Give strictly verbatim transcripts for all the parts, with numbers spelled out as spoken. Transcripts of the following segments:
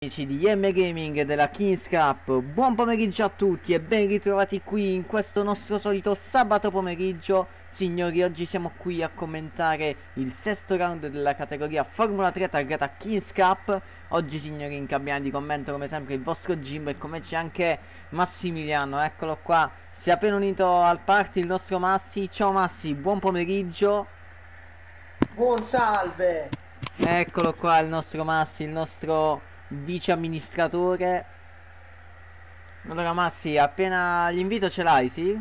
Amici di I M Gaming e della Kings Cup, buon pomeriggio a tutti e ben ritrovati qui in questo nostro solito sabato pomeriggio. Signori, oggi siamo qui a commentare il sesto round della categoria Formula tre targata Kings Cup. Oggi, signori, in cabina di commento come sempre il vostro Jim e come c'è anche Massimiliano, eccolo qua. Si è appena unito al party il nostro Massi. Ciao Massi, buon pomeriggio. Buon salve! Eccolo qua il nostro Massi, il nostro vice amministratore. Allora Massi, appena l'invito ce l'hai, sì?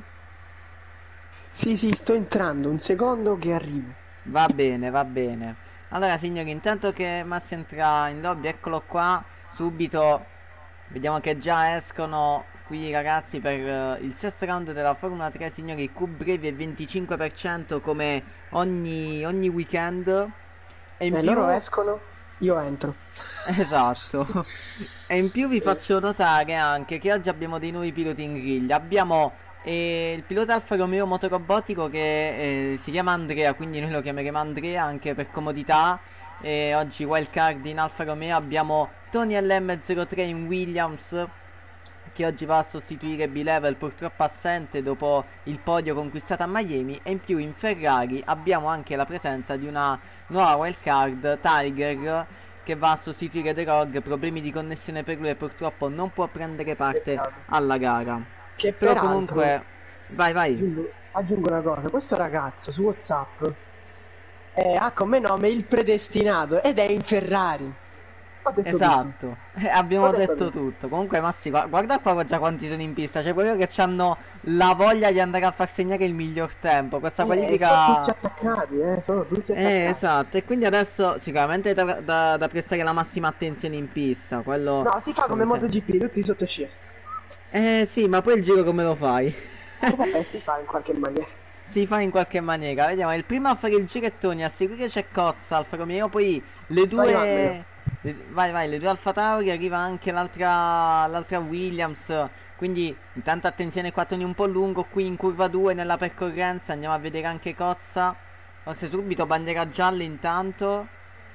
Sì, sì, sto entrando, un secondo che arrivo. Va bene, va bene. Allora signori, intanto che Massi entra in lobby, eccolo qua, subito vediamo che già escono qui i ragazzi per eh, il sesto round della Formula tre, signori, Q brevi e venticinque per cento come ogni, ogni weekend. E in E più... loro escono, io entro. Esatto. E in più vi faccio notare anche che oggi abbiamo dei nuovi piloti in griglia. Abbiamo eh, il pilota Alfa Romeo motorobotico che eh, si chiama Andrea, quindi noi lo chiameremo Andrea anche per comodità. E oggi wildcard in Alfa Romeo abbiamo Tony L M zero tre in Williams, che oggi va a sostituire B-Level, purtroppo assente dopo il podio conquistato a Miami. E in più in Ferrari abbiamo anche la presenza di una nuova wildcard, Tiger, che va a sostituire The Rogue. Problemi di connessione per lui e purtroppo non può prendere parte Peccato. alla gara. Che Però peraltro, comunque, vai vai. aggiungo, aggiungo una cosa, questo ragazzo su WhatsApp eh, ha come nome il predestinato ed è in Ferrari. Ho detto tutto. Esatto, eh, Ho abbiamo detto detto tutto. tutto. Comunque Massi, gua- guarda qua già quanti sono in pista. C'è proprio che hanno la voglia di andare a far segnare il miglior tempo. Questa Eh, sono tutti qualifica... attaccati, eh, sono tutti Eh, attaccati. esatto, e quindi adesso sicuramente da, da- da prestare la massima attenzione in pista, quello No, si fa come come sempre. MotoGP, tutti sotto scia. Eh sì, ma poi il giro come lo fai? Eh, vabbè, si fa in qualche maniera. Si fa in qualche maniera, vediamo, il primo a fare il girettone, a seguire c'è Cozza, Alfa Romeo, poi le Sto arrivando io. due... le- vai vai, le due Alfa Tauri, arriva anche l'altra l'altra Williams, quindi intanto attenzione qua Tony un po' lungo, qui in curva due nella percorrenza, andiamo a vedere anche Cozza, forse subito bandiera gialla intanto.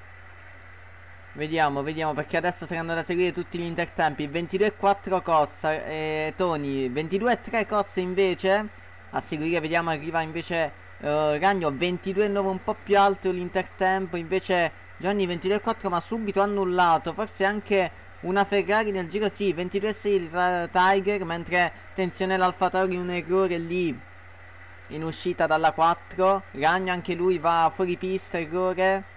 Vediamo, vediamo, perché adesso saranno da seguire tutti gli intertempi. ventidue e quattro Cozza, eh, Tony, ventidue e tre Cozza invece. A seguire vediamo arriva invece eh, Ragno, ventidue e nove un po' più alto l'intertempo. Invece Gianni ventidue e quattro ma subito annullato. Forse anche una Ferrari nel giro, sì, ventidue e sei Tiger. Mentre attenzione l'Alfa Tauri, un errore lì in uscita dalla quattro. Ragno anche lui va fuori pista, errore.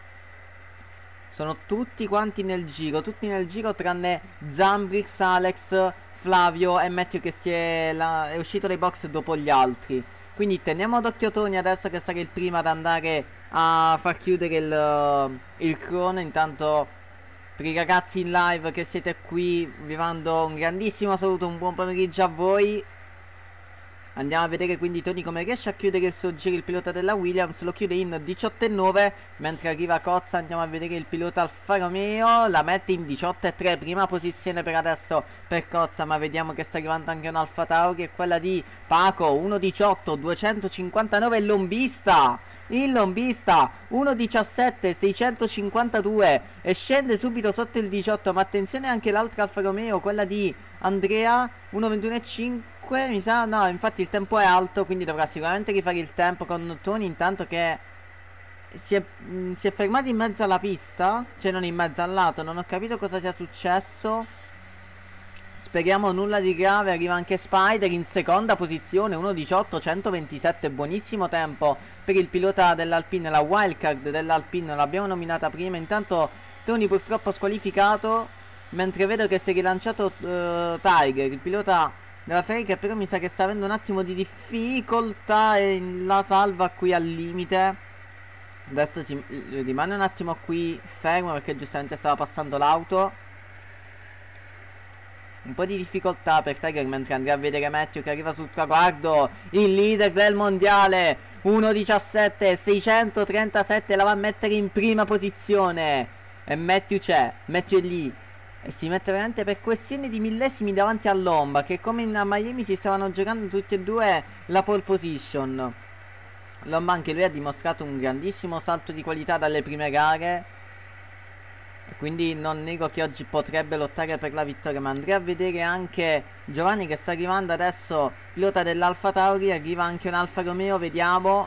Sono tutti quanti nel giro, tutti nel giro tranne Zambrix, Alex, Flavio e Matthew che si è, la- è uscito dai box dopo gli altri. Quindi teniamo d'occhio Tony adesso che sarà il primo ad andare a far chiudere il, il crono. Intanto per i ragazzi in live che siete qui vi mando un grandissimo saluto, un buon pomeriggio a voi. Andiamo a vedere quindi Tony come riesce a chiudere il suo giro. Il pilota della Williams lo chiude in diciotto e nove, mentre arriva Cozza. Andiamo a vedere il pilota Alfa Romeo, la mette in diciotto e tre, prima posizione per adesso per Cozza, ma vediamo che sta arrivando anche un Alfa Tauri, e quella di Paco, uno diciotto duecentocinquantanove, il lombista, il lombista uno diciassette seicentocinquantadue e scende subito sotto il diciotto. Ma attenzione anche l'altra Alfa Romeo, quella di Andrea, uno ventuno e cinque mi sa. No, infatti il tempo è alto, quindi dovrà sicuramente rifare il tempo con Tony intanto che si è, mh, si è fermato in mezzo alla pista, cioè non in mezzo al lato. Non ho capito cosa sia successo. Speriamo nulla di grave. Arriva anche Spider in seconda posizione, uno diciotto centoventisette, buonissimo tempo per il pilota dell'Alpine, la wildcard dell'Alpine, l'abbiamo nominata prima. Intanto Tony purtroppo squalificato, mentre vedo che si è rilanciato uh, Tiger, il pilota della Ferrari, che però mi sa che sta avendo un attimo di difficoltà e la salva qui al limite. Adesso si rimane un attimo qui fermo perché giustamente stava passando l'auto. Un po' di difficoltà per Tiger, mentre andrà a vedere Matthew che arriva sul traguardo, il leader del mondiale, uno diciassette seicentotrentasette, la va a mettere in prima posizione. E Matthew c'è, Matthew è lì. E si mette veramente per questioni di millesimi davanti a Lomba, che come in Miami si stavano giocando tutti e due la pole position. Lomba anche lui ha dimostrato un grandissimo salto di qualità dalle prime gare. Quindi non nego che oggi potrebbe lottare per la vittoria, ma andrei a vedere anche Giovanni che sta arrivando adesso, pilota dell'Alfa Tauri, arriva anche un Alfa Romeo, vediamo.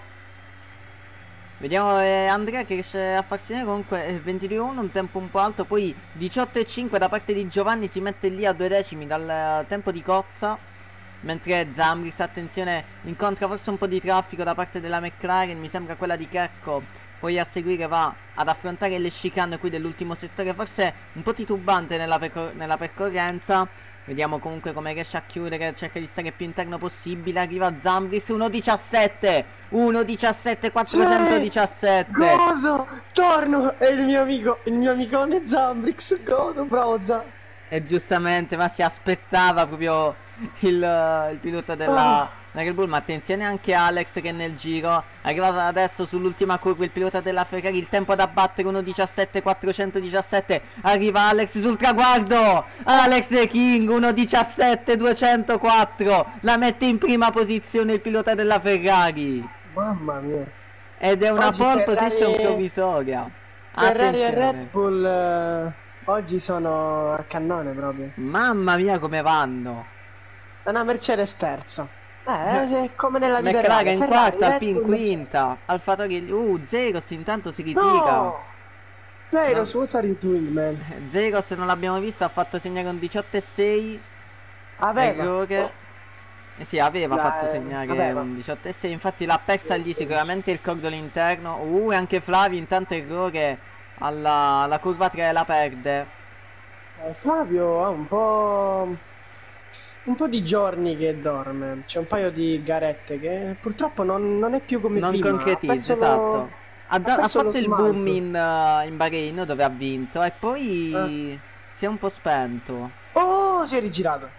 Vediamo eh, Andrea che riesce a farsi vedere, comunque eh, ventidue uno, un tempo un po' alto, poi diciotto e cinque da parte di Giovanni, si mette lì a due decimi dal eh, tempo di Cozza, mentre Zambris, attenzione, incontra forse un po' di traffico da parte della McLaren, mi sembra quella di Checco. Poi a seguire va ad affrontare le chicane qui dell'ultimo settore, forse un po' titubante nella, percor nella percorrenza. Vediamo comunque come riesce a chiudere, cerca di stare più interno possibile. Arriva Zambris, uno diciassette, uno diciassette, quattrocentodiciassette. Godo, torno, è il mio amico, il mio amicone Zambrix, godo, bravo Zambrix. E giustamente, ma si aspettava proprio il, il pilota della Oh. Red Bull. Ma attenzione anche Alex che nel giro arrivato adesso sull'ultima curva, il pilota della Ferrari, il tempo da battere uno diciassette quattrocentodiciassette. Arriva Alex sul traguardo, Alex King, uno diciassette duecentoquattro, la mette in prima posizione il pilota della Ferrari Mamma mia. ed è una Oggi pole Ferrari position e- provvisoria. Ferrari e Attenzione. Red Bull eh, oggi sono a cannone proprio. Mamma mia come vanno. È una Mercedes terza. Eh, è come nella vita McLaren reale. in Ferrari, quarta, Red Alpine in Bull, quinta, Alfa Tauri, uh, Zeros intanto si Mercedes. ritira. No! Zeros, No. what are you doing, man? Zeros non l'abbiamo visto, ha fatto segnare un diciotto e sei, Aveva. errore. Eh sì, aveva Dai, fatto segnare aveva. un diciotto e sei, infatti l'ha persa lì sicuramente il cordolo interno. Uh, e anche Flavio intanto errore alla, alla curva tre, la perde. Eh, Flavio ha un po'... un po' di giorni che dorme. C'è un paio di garette che purtroppo non, non è più come Non prima. Ha concretizza, perso lo- esatto. Ha, da- ha ha perso lo fatto il smalto. boom in, eh, in Bahrain dove ha vinto e poi si è un po' spento. Oh, si è rigirato.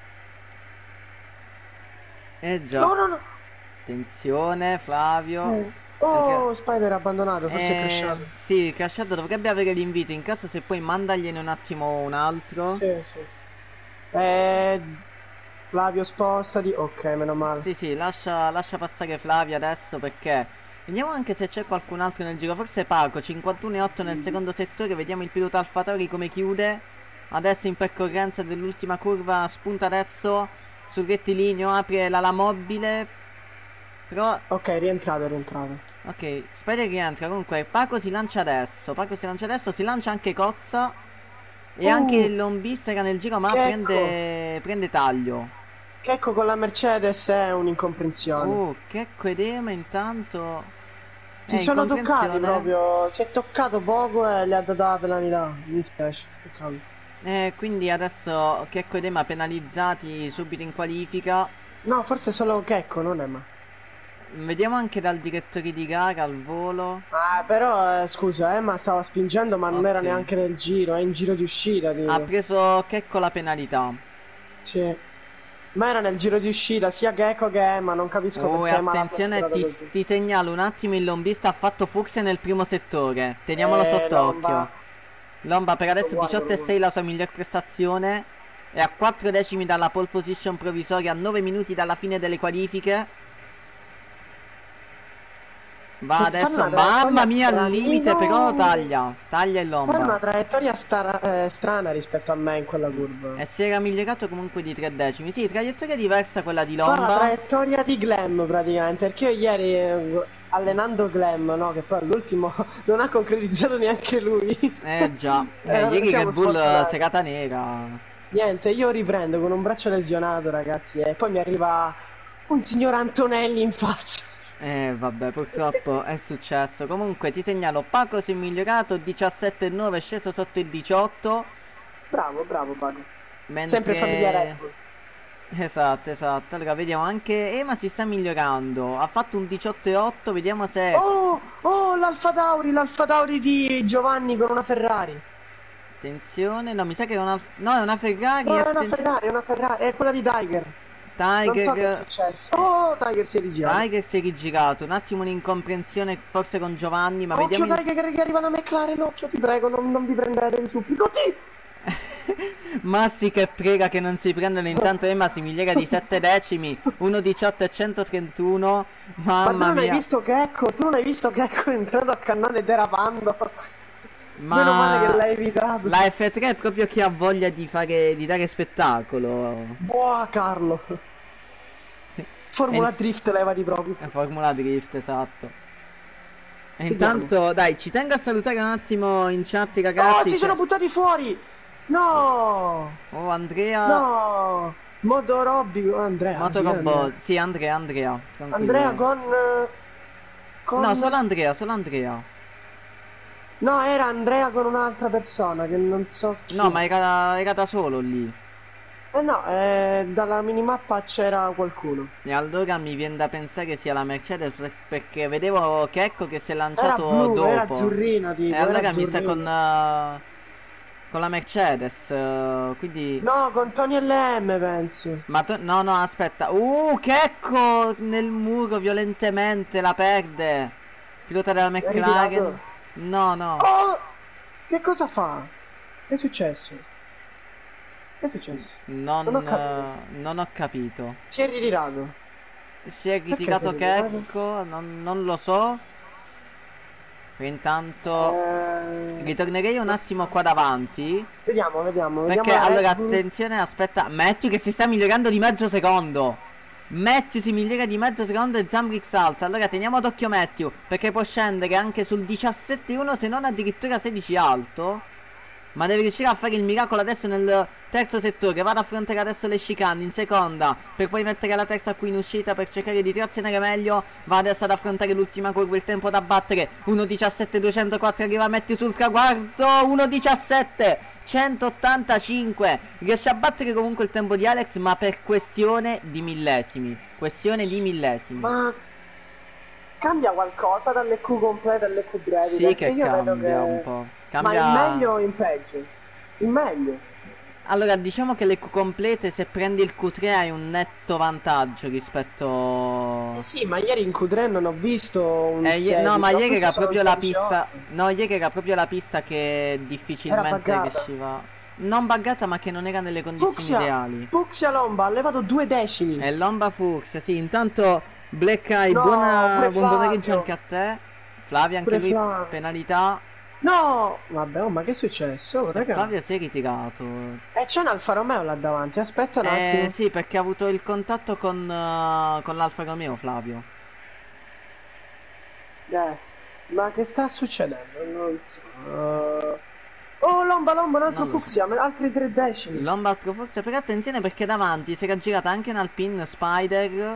Eh già. No, no, no. Attenzione Flavio. Eh. Oh, Spider ha abbandonato, forse è Eh, crashato. Sì, crashato, dovrebbe avere l'invito. In caso se poi mandagliene un attimo un altro. Sì, sì. Eh, Flavio spostati. Ok, meno male. Sì, sì, lascia, lascia passare Flavio adesso perché... Vediamo anche se c'è qualcun altro nel giro. Forse Paco, cinquantuno e otto nel secondo settore. Vediamo il pilota Alfa Tauri come chiude. Adesso in percorrenza dell'ultima curva. Spunta adesso sul rettilineo. Apre l'ala mobile. Però... Ok, rientrato, rientrato. Ok, Spider rientra. Comunque Paco si lancia adesso. Paco si lancia adesso. Si lancia anche Cozza. E Uh, anche il Lombis era nel giro, ma Checco. prende, prende taglio. Checco con la Mercedes è un'incomprensione. Oh, Checco ed Ema intanto. Si Eh, sono toccati incomprensione. proprio. Si è toccato poco e gli ha dato la penalità. Mi dispiace. Peccato. Eh, quindi adesso Checco ed Ema penalizzati subito in qualifica. No, forse solo Checco, non Emma. Vediamo anche dal direttore di gara al volo. Ah, però eh, scusa, Emma stava spingendo, ma non era Ok. neanche nel giro, è in giro di uscita, tipo. Ha preso Checco la penalità. Sì. Ma era nel giro di uscita sia Gecko che Emma, non capisco Oh, e perché Emma l'ha attenzione, trascurato ti, così. ti segnalo un attimo, il lombista ha fatto fucsia nel primo settore. Teniamolo Eh, sott'occhio. Lomba. Lomba per adesso Lo guardo, diciotto e lo sei la sua miglior prestazione. È a quattro decimi dalla pole position provvisoria, a nove minuti dalla fine delle qualifiche. Va Che adesso, fanno una mamma traiettoria mia, al strana. limite, No! però taglia. Taglia il Fa una Lomba. traiettoria stara- eh, strana rispetto a me in quella curva. E si era migliorato comunque di tre decimi. Sì, traiettoria diversa quella di Fa la Lomba. traiettoria di Glam praticamente, perché io ieri eh, allenando Glam, no, che poi all'ultimo non ha concretizzato neanche lui. Eh già. Eh, Eh, allora ieri siamo Red Bull sfortunati. serata nera. Niente, io riprendo con un braccio lesionato, ragazzi, e poi mi arriva un signor Antonelli in faccia. Eh vabbè, purtroppo è successo. Comunque ti segnalo, Paco si è migliorato, diciassette e nove, è sceso sotto il diciotto. Bravo, bravo Paco. Mentre... Sempre famiglia Red Bull. Esatto, esatto. Allora vediamo anche Ema si sta migliorando. Ha fatto un diciotto e otto, vediamo se... Oh, oh, l'Alfa Tauri, l'Alfa Tauri di Giovanni con una Ferrari. Attenzione, no, mi sa che è una... No, è una Ferrari. No, è una attenzione. Ferrari, è una Ferrari, è quella di Tiger. Non so che è Tiger... successo. Oh, Tiger si è rigirato. Tiger si è rigirato. Un attimo un'incomprensione forse con Giovanni, ma Occhio vediamo... Tiger che arriva la McLaren, occhio, ti prego, non, non vi prendete di supplico. Sì! Massi che prega che non si prendano, intanto Emma si migliora di sette decimi, uno diciotto e centotrentuno. Ma tu Mamma non hai mia. visto Gecko? Tu non hai visto Gecko entrato a cannone derapando? Ma Meno male che l'hai evitato. la F tre è proprio chi ha voglia di fare, di dare spettacolo. Buona Carlo. Formula E- Drift levati proprio. è Formula Drift, esatto. E Vediamo. intanto, dai, ci tengo a salutare un attimo in chat i No, ragazzi. si che- sono buttati fuori. No. Oh, Andrea. No. Modo Robby. Andrea. sì, Motorobot. Andrea. Sì, Andrea, Andrea. tranquillo. Andrea con... eh, con... No, solo Andrea, solo Andrea. No, era Andrea con un'altra persona che non so chi. No, ma era, era da solo lì. Eh no, eh, dalla minimappa c'era qualcuno. E allora mi viene da pensare che sia la Mercedes per- perché vedevo Checco che si è Era lanciato blu, dopo. era azzurrina, tipo. E allora era mi sa azzurrina. con, eh, con la Mercedes. eh, quindi. No, con Tony L M penso. Ma to- no, no, aspetta. Uh, Checco nel muro violentemente la perde. Pilota della L'hai McLaren. ritirato? No, no. Oh! Che cosa fa? Che è successo? Che è successo? Non, non ho capito. eh, non ho capito. Si è ritirato. Si è Perché ritirato si è ritirato? Checco, non, non lo so. E intanto Eh, ritornerei un attimo qua davanti. Vediamo, vediamo, vediamo Perché la allora Red Bull. attenzione, aspetta. Matthew che si sta migliorando di mezzo secondo. Matthew si migliora di mezzo secondo e Zambrick salsa. Allora teniamo d'occhio Matthew, perché può scendere anche sul diciassette uno, se non addirittura sedici alto. Ma deve riuscire a fare il miracolo adesso nel terzo settore. Va ad affrontare adesso le chicane in seconda, per poi mettere la terza qui in uscita per cercare di trazionare meglio. Va adesso ad affrontare l'ultima curva, il tempo da battere uno diciassette duecentoquattro, arriva Matthew sul traguardo, uno diciassette centottantacinque. Riesce a battere comunque il tempo di Alex, ma per questione di millesimi. Questione di millesimi. Ma cambia qualcosa dalle Q complete alle Q brevi? Sì, Perché che io vedo cambia che... un po'. Ma Cambia. in meglio o in peggio? In meglio. Allora, diciamo che le Q complete, se prendi il Q tre hai un netto vantaggio rispetto. Eh sì, ma ieri in Q tre non ho visto un Eh, ie- no, ma sedici, ho ieri visto era solo proprio un la sedici pista. otto. No, ieri era proprio la pista che difficilmente buggata. riusciva. Non buggata, ma che non era nelle condizioni Fucsia! ideali. Fucsia Lomba, ha levato due decimi. E Lomba Fuchs, sì, intanto Black Eye, No, buona, pure buon pomeriggio Flavio. anche a te. Flavio, anche Pure lui, Flavio. penalità. No! Vabbè, oh, ma che è successo? Oh, E raga. Flavio si è ritirato. E c'è un Alfa Romeo là davanti, aspetta un Eh attimo. sì, perché ha avuto il contatto con, eh, con l'Alfa Romeo, Flavio. Eh, ma che sta succedendo? Non so. Oh, Lomba, Lomba, un altro Non lo so. Fucsia, altri tre decimi. Lombard forse, però attenzione perché davanti si era girata anche un Alpine Spider.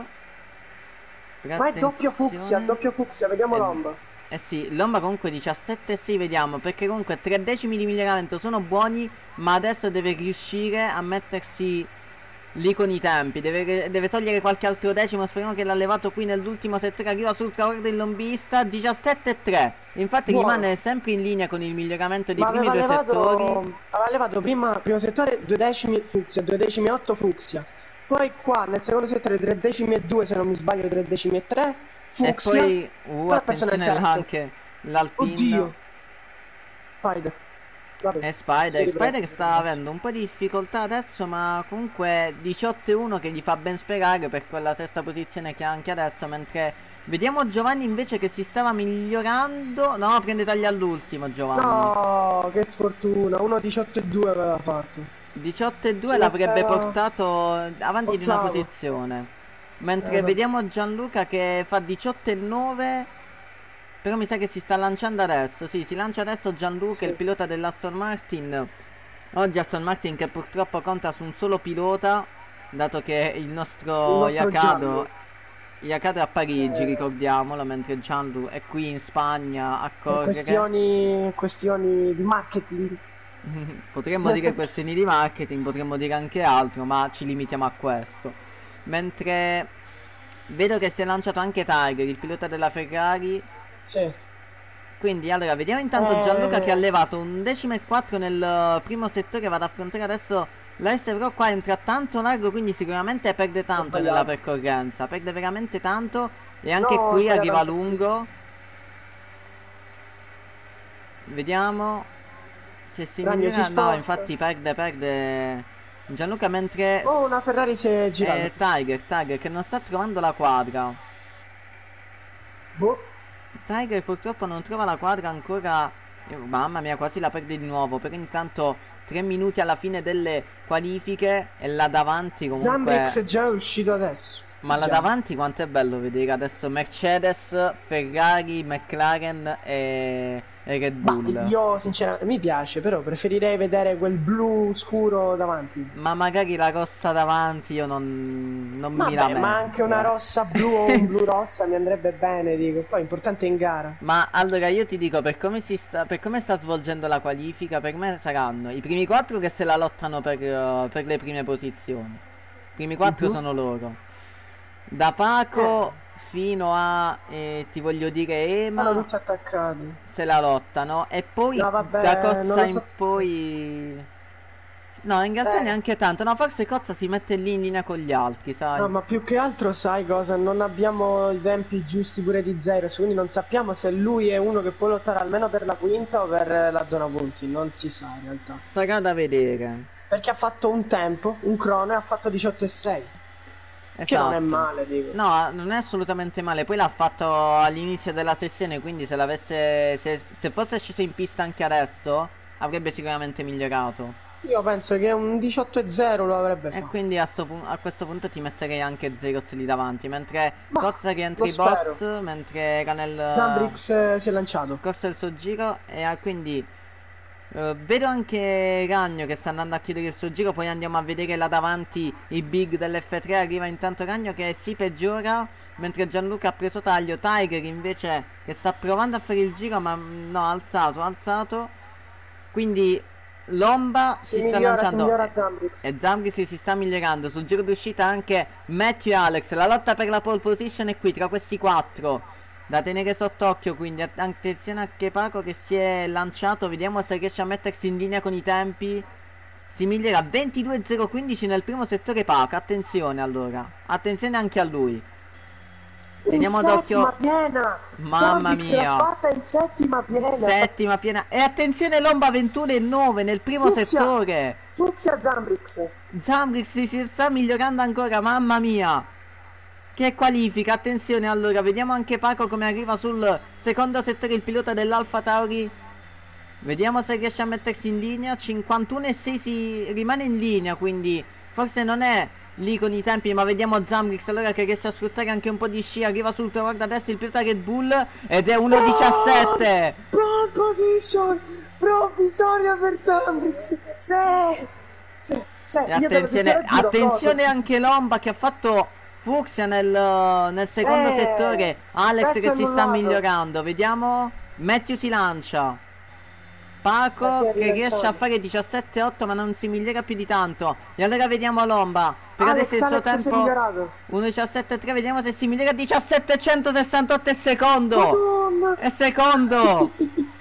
Però Ma è doppio attenzione. Fucsia, doppio Fucsia, vediamo Eh, Lomba. Eh sì, Lomba comunque diciassette sì, vediamo, perché comunque tre decimi di miglioramento sono buoni, ma adesso deve riuscire a mettersi lì con i tempi, deve, deve togliere qualche altro decimo, speriamo che l'ha levato qui nell'ultimo settore, arriva sul traguardo il lombista, diciassette tre, infatti Buono. rimane sempre in linea con il miglioramento dei Ma primi aveva due settori. levato, aveva levato prima, primo settore due decimi Fucsia, due decimi otto Fucsia. Poi qua nel secondo settore tre decimi e due, se non mi sbaglio tre decimi e tre E Fucsia. poi, uh, Poi ha perso nel attenzione là terzo. anche l'Alpine. Oddio. Spider. Vabbè. E Spider, Si è ripreso, Spider si è sta ripreso. avendo un po' di difficoltà adesso, ma comunque diciotto uno che gli fa ben sperare per quella sesta posizione che ha anche adesso, mentre vediamo Giovanni invece che si stava migliorando. No, prende taglia all'ultimo Giovanni. No, che sfortuna. uno diciotto e due aveva fatto. diciotto e due Ci l'avrebbe metteva portato avanti di una ottavo. posizione. Mentre Eh, vediamo Gianluca che fa diciotto e nove. Però mi sa che si sta lanciando adesso. Sì, si lancia adesso Gianluca, Sì. il pilota dell'Aston Martin. Oggi Aston Martin che purtroppo conta su un solo pilota, dato che il nostro, Il nostro Iacado Iacado è a Parigi, Eh. ricordiamolo, mentre Gianlu è qui in Spagna a Per correre. questioni, questioni di marketing. Potremmo dire questioni di marketing, potremmo dire anche altro, ma ci limitiamo a questo. Mentre vedo che si è lanciato anche Tiger, il pilota della Ferrari. Sì. Quindi allora vediamo intanto Eh. Gianluca che ha levato un decimo e quattro nel eh, primo settore, va ad affrontare adesso la S, però qua entra tanto largo, quindi sicuramente perde tanto sbagliato. nella percorrenza, perde veramente tanto e anche No, qui ho sbagliato arriva anche qui. lungo. Vediamo se si Ragno migliora. si No, sposta. infatti perde, perde Gianluca, mentre Oh, una Ferrari si è girata. eh, Tiger, Tiger che non sta trovando la quadra. Boh. Tiger purtroppo non trova la quadra ancora Mamma mia, quasi la perde di nuovo. Però intanto tre minuti alla fine delle qualifiche e là davanti Zambrix comunque. è già uscito adesso. Ma là Già. davanti quanto è bello vedere adesso Mercedes, Ferrari, McLaren e, e Red Ma Bull. io sinceramente mi piace, però preferirei vedere quel blu scuro davanti. Ma magari la rossa davanti io non, non mi Vabbè, lamento. ma anche una rossa blu o un blu rossa mi andrebbe bene, dico. Poi importante in gara. Ma allora io ti dico, per come si sta, per come sta svolgendo la qualifica, per me saranno i primi quattro che se la lottano per, eh, per le prime posizioni. I primi quattro Mhm. sono loro. Da Paco Eh, fino a, eh, ti voglio dire, sono Ema, tutti attaccati. se la lottano. E poi No, da vabbè, non Cozza lo in so. poi. No, in realtà Eh, neanche tanto. No, forse Cozza si mette lì in linea con gli altri, no, sai? ma più che altro sai cosa? Non abbiamo i tempi giusti pure di Zeros, quindi non sappiamo se lui è uno che può lottare almeno per la quinta o per la zona punti. Non si sa in realtà. Sarà da vedere. Perché ha fatto un tempo, un crono e ha fatto diciotto e sei. Che non è Esatto. male, dico. No, non è assolutamente male. Poi l'ha fatto all'inizio della sessione, quindi se l'avesse. Se, se fosse sceso in pista anche adesso, avrebbe sicuramente migliorato. Io penso che un diciotto e zero lo avrebbe E fatto. quindi a, sto pu- a questo punto ti metterei anche Zeros lì davanti. Mentre Ma Cozza rientra lo i box, spero. mentre era nel Zambrix eh, si è lanciato. corso del suo giro. E ah, quindi eh, vedo anche Ragno che sta andando a chiudere il suo giro. Poi andiamo a vedere là davanti i big dell'F tre. Arriva intanto Ragno che si peggiora. Mentre Gianluca ha preso taglio. Tiger invece che sta provando a fare il giro. Ma mm, no, ha alzato, ha alzato. Quindi Lomba Si si sta migliora, si lanciando migliora e, Zambrix. e Zambrisi si sta migliorando. Sul giro d'uscita anche Matthew e Alex. La lotta per la pole position è qui tra questi quattro. Da tenere sott'occhio, quindi att- attenzione a Chepaco che si è lanciato. Vediamo se riesce a mettersi in linea con i tempi. Si migliora ventidue zero quindici nel primo settore Paco. Attenzione allora. Attenzione anche a lui. In Teniamo settima d'occhio. piena! Mamma Zambrix l'ha mia. fatta in settima piena! Settima piena. E attenzione Lomba ventuno e nove nel primo Fucsia! settore. Fucsia Zambrix! Zambrix si, si sta migliorando ancora, mamma mia. Che qualifica, attenzione allora, vediamo anche Paco come arriva sul secondo settore il pilota dell'Alfa Tauri. Vediamo se riesce a mettersi in linea, cinquantuno e sei si rimane in linea, quindi forse non è lì con i tempi, ma vediamo Zambrix allora che riesce a sfruttare anche un po' di sci, arriva sul traguardo adesso il pilota Red Bull ed è uno diciassette. Pole position! Provvisoria per Zambrix! Sì! Sì, sì, E io te lo attenzione, giuro, attenzione Coco. anche Lomba che ha fatto fucsia nel, nel secondo Eh, settore. Alex pezzo che si sta annullato. migliorando. Vediamo. Matthew si lancia. Ma si Paco è che riesce a rilanciato. fare diciassette otto ma non si migliora più di tanto. E allora vediamo Lomba. Per adesso Alex, il suo Alex si è tempo migliorato. uno diciassette tre. Vediamo se si migliora diciassettecentosessantotto e secondo. Madonna! E secondo.